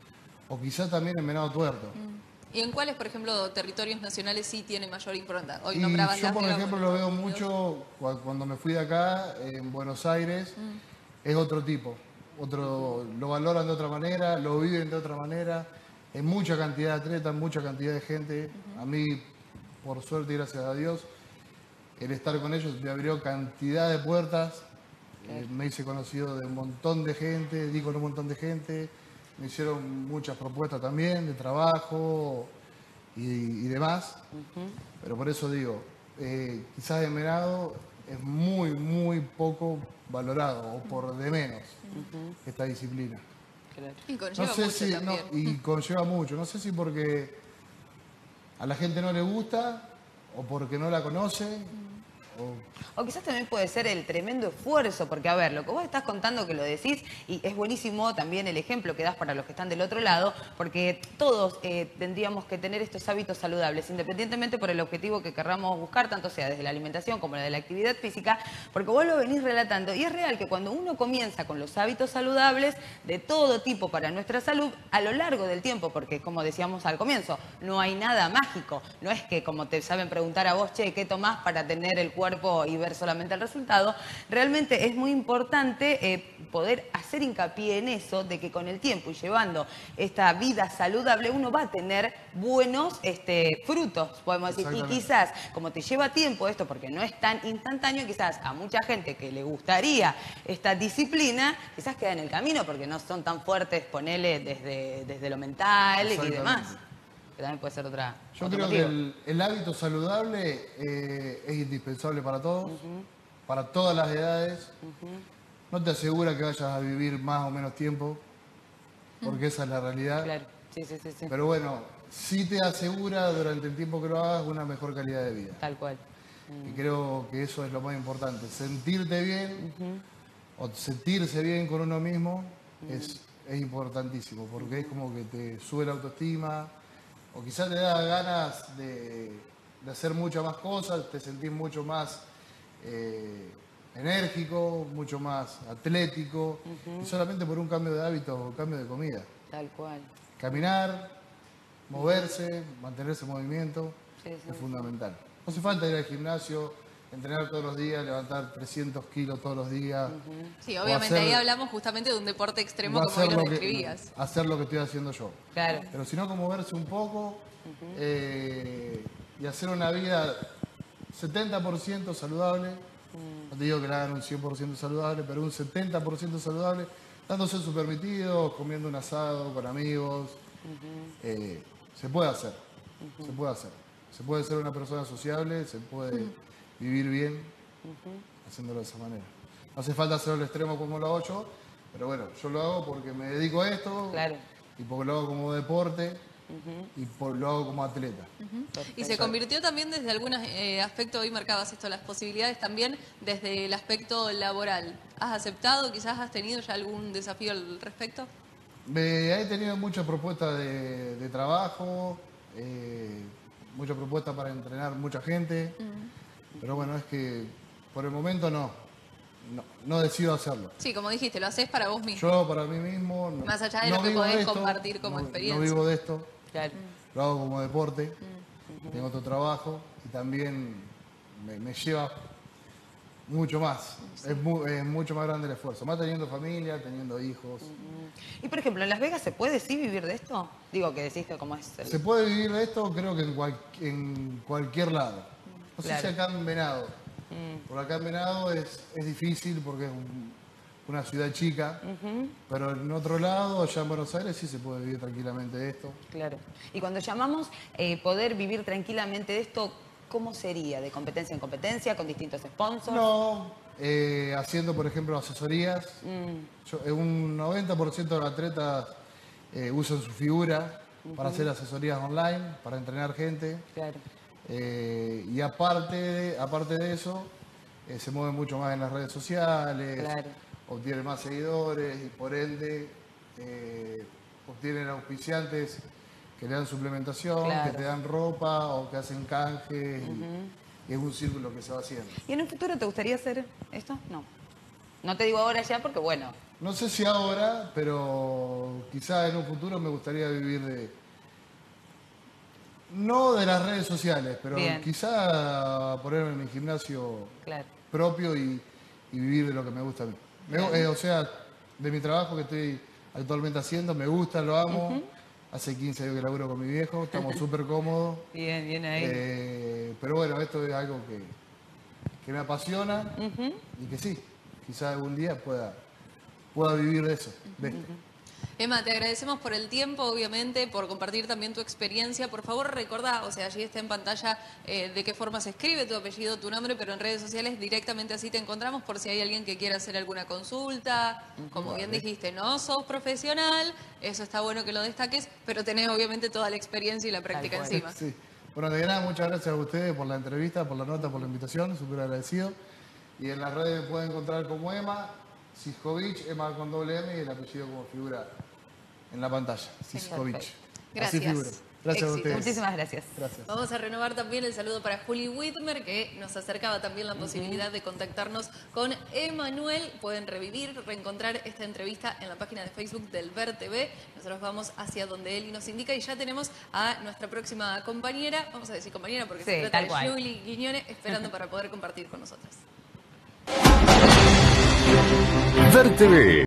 o quizás también en Venado Tuerto. ¿Y en cuáles, por ejemplo, territorios nacionales sí tiene mayor impronta? Hoy y nombrabas yo, por Las ejemplo, lo veo mucho cuando me fui de acá, en Buenos Aires, uh-huh. es otro tipo. Otro, uh-huh. Lo valoran de otra manera, lo viven de otra manera. Hay mucha cantidad de atletas, mucha cantidad de gente. Uh-huh. A mí, por suerte y gracias a Dios, el estar con ellos me abrió cantidad de puertas, okay. eh, me hice conocido de un montón de gente, di con un montón de gente, me hicieron muchas propuestas también de trabajo y, y demás, uh-huh. pero por eso digo, eh, quizás en Venado es muy, muy poco valorado, o por de menos, uh-huh. esta disciplina. Claro. Y conlleva no sé mucho si, también. No, y conlleva mucho, no sé si porque a la gente no le gusta o porque no la conoce. O... o quizás también puede ser el tremendo esfuerzo, porque a ver, lo que vos estás contando que lo decís, y es buenísimo también el ejemplo que das para los que están del otro lado, porque todos eh, tendríamos que tener estos hábitos saludables, independientemente por el objetivo que querramos buscar, tanto sea desde la alimentación como de la actividad física, porque vos lo venís relatando, y es real que cuando uno comienza con los hábitos saludables de todo tipo para nuestra salud, a lo largo del tiempo, porque como decíamos al comienzo, no hay nada mágico, no es que como te saben preguntar a vos, che, ¿qué tomás para tener el cuerpo y ver solamente el resultado? Realmente es muy importante eh, poder hacer hincapié en eso, de que con el tiempo y llevando esta vida saludable uno va a tener buenos este, frutos, podemos decir. Y quizás, como te lleva tiempo esto, porque no es tan instantáneo, quizás a mucha gente que le gustaría esta disciplina, quizás queda en el camino porque no son tan fuertes, ponele desde, desde lo mental y demás. Que también puede ser otra. Yo creo motivo. que el, el hábito saludable eh, es indispensable para todos, uh-huh. para todas las edades. Uh-huh. No te asegura que vayas a vivir más o menos tiempo, porque uh-huh. esa es la realidad. Claro, sí, sí, sí, sí. Pero bueno, sí te asegura durante el tiempo que lo hagas una mejor calidad de vida. Tal cual. Uh-huh. Y creo que eso es lo más importante. Sentirte bien, uh-huh. o sentirse bien con uno mismo, uh-huh. es, es importantísimo, porque es como que te sube la autoestima, o quizás te da ganas de, de hacer muchas más cosas, te sentís mucho más eh, enérgico, mucho más atlético, uh-huh. y solamente por un cambio de hábitos o cambio de comida. Tal cual. Caminar, moverse, mantenerse en movimiento, sí, sí, es fundamental. No hace falta ir al gimnasio, entrenar todos los días, levantar trescientos kilos todos los días. Uh-huh. Sí, obviamente hacer, ahí hablamos justamente de un deporte extremo como hoy lo describías. Que, hacer lo que estoy haciendo yo. Claro. Pero si no, como moverse un poco uh-huh. eh, y hacer una vida setenta por ciento saludable. Uh-huh. No te digo que la hagan un cien por ciento saludable, pero un setenta por ciento saludable, dándose su permitido, comiendo un asado con amigos. Uh-huh. eh, se puede hacer, uh-huh. se puede hacer. Se puede ser una persona sociable, se puede uh-huh. vivir bien uh-huh. haciéndolo de esa manera. No hace falta hacerlo al extremo como lo hago yo, pero bueno, yo lo hago porque me dedico a esto, claro. y porque lo hago como deporte uh-huh. y por, lo hago como atleta. Uh-huh. Y se convirtió también desde algunos eh, aspectos, hoy marcabas esto, las posibilidades también desde el aspecto laboral. ¿Has aceptado, quizás has tenido ya algún desafío al respecto? Me, he tenido muchas propuestas de, de trabajo, eh, muchas propuestas para entrenar mucha gente, uh-huh. pero bueno, es que por el momento no, no, no decido hacerlo. Sí, como dijiste, lo haces para vos mismo. Yo para mí mismo. No, Más allá de no lo que podés esto, compartir como no, experiencia. No vivo de esto, claro. lo hago como deporte, uh-huh. tengo otro trabajo y también me, me lleva mucho más, sí. es, mu es mucho más grande el esfuerzo, más teniendo familia, teniendo hijos. Uh-huh. Y por ejemplo, ¿en Las Vegas se puede sí vivir de esto? Digo, que decís que como es... El... Se puede vivir de esto, creo que en, cual en cualquier lado. No claro. sé si acá en Venado. Mm. Por acá en Venado es, es difícil porque es un, una ciudad chica, uh-huh. pero en otro lado, allá en Buenos Aires, sí se puede vivir tranquilamente de esto. Claro. Y cuando llamamos eh, poder vivir tranquilamente de esto, ¿cómo sería? ¿De competencia en competencia, con distintos sponsors? No, eh, haciendo, por ejemplo, asesorías. Mm. Yo, un noventa por ciento de los atletas eh, usan su figura uh-huh. para hacer asesorías online, para entrenar gente. Claro. Eh, y aparte, aparte de eso, eh, se mueven mucho más en las redes sociales, claro. obtienen más seguidores y por ende eh, obtienen auspiciantes que le dan suplementación, claro. que te dan ropa o que hacen canje. Uh-huh. Y es un círculo que se va haciendo. ¿Y en un futuro te gustaría hacer esto? No. No te digo ahora ya porque bueno. No sé si ahora, pero quizá en un futuro me gustaría vivir de... No de las redes sociales, pero bien. Quizá ponerme en mi gimnasio claro. propio y, y vivir de lo que me gusta a mí. Me, eh, o sea, de mi trabajo que estoy actualmente haciendo, me gusta, lo amo. Uh-huh. Hace quince años que laburo con mi viejo, estamos súper cómodos. Bien, bien ahí. Eh, pero bueno, esto es algo que, que me apasiona uh-huh. y que sí, quizá algún día pueda, pueda vivir de eso, de esto. Uh-huh. Emma, te agradecemos por el tiempo, obviamente, por compartir también tu experiencia. Por favor, recordá, o sea, allí está en pantalla eh, de qué forma se escribe tu apellido, tu nombre, pero en redes sociales directamente así te encontramos por si hay alguien que quiera hacer alguna consulta. Como bien dijiste, no sos profesional, eso está bueno que lo destaques, pero tenés obviamente toda la experiencia y la práctica encima. Sí. Bueno, de nada, muchas gracias a ustedes por la entrevista, por la nota, por la invitación, súper agradecido. Y en las redes me pueden encontrar como Emma Siskovich, Emma con doble M y el apellido como figura en la pantalla, Siskovich. Gracias. Así figura. Gracias Éxito. A ustedes. Muchísimas gracias. Gracias. Vamos a renovar también el saludo para Juli Whitmer, que nos acercaba también la posibilidad uh-huh. de contactarnos con Emanuel. Pueden revivir, reencontrar esta entrevista en la página de Facebook del Ver T V. Nosotros vamos hacia donde él nos indica y ya tenemos a nuestra próxima compañera, vamos a decir compañera porque sí, se trata de Juli Guiñone, esperando para poder compartir con nosotras. Ver T V.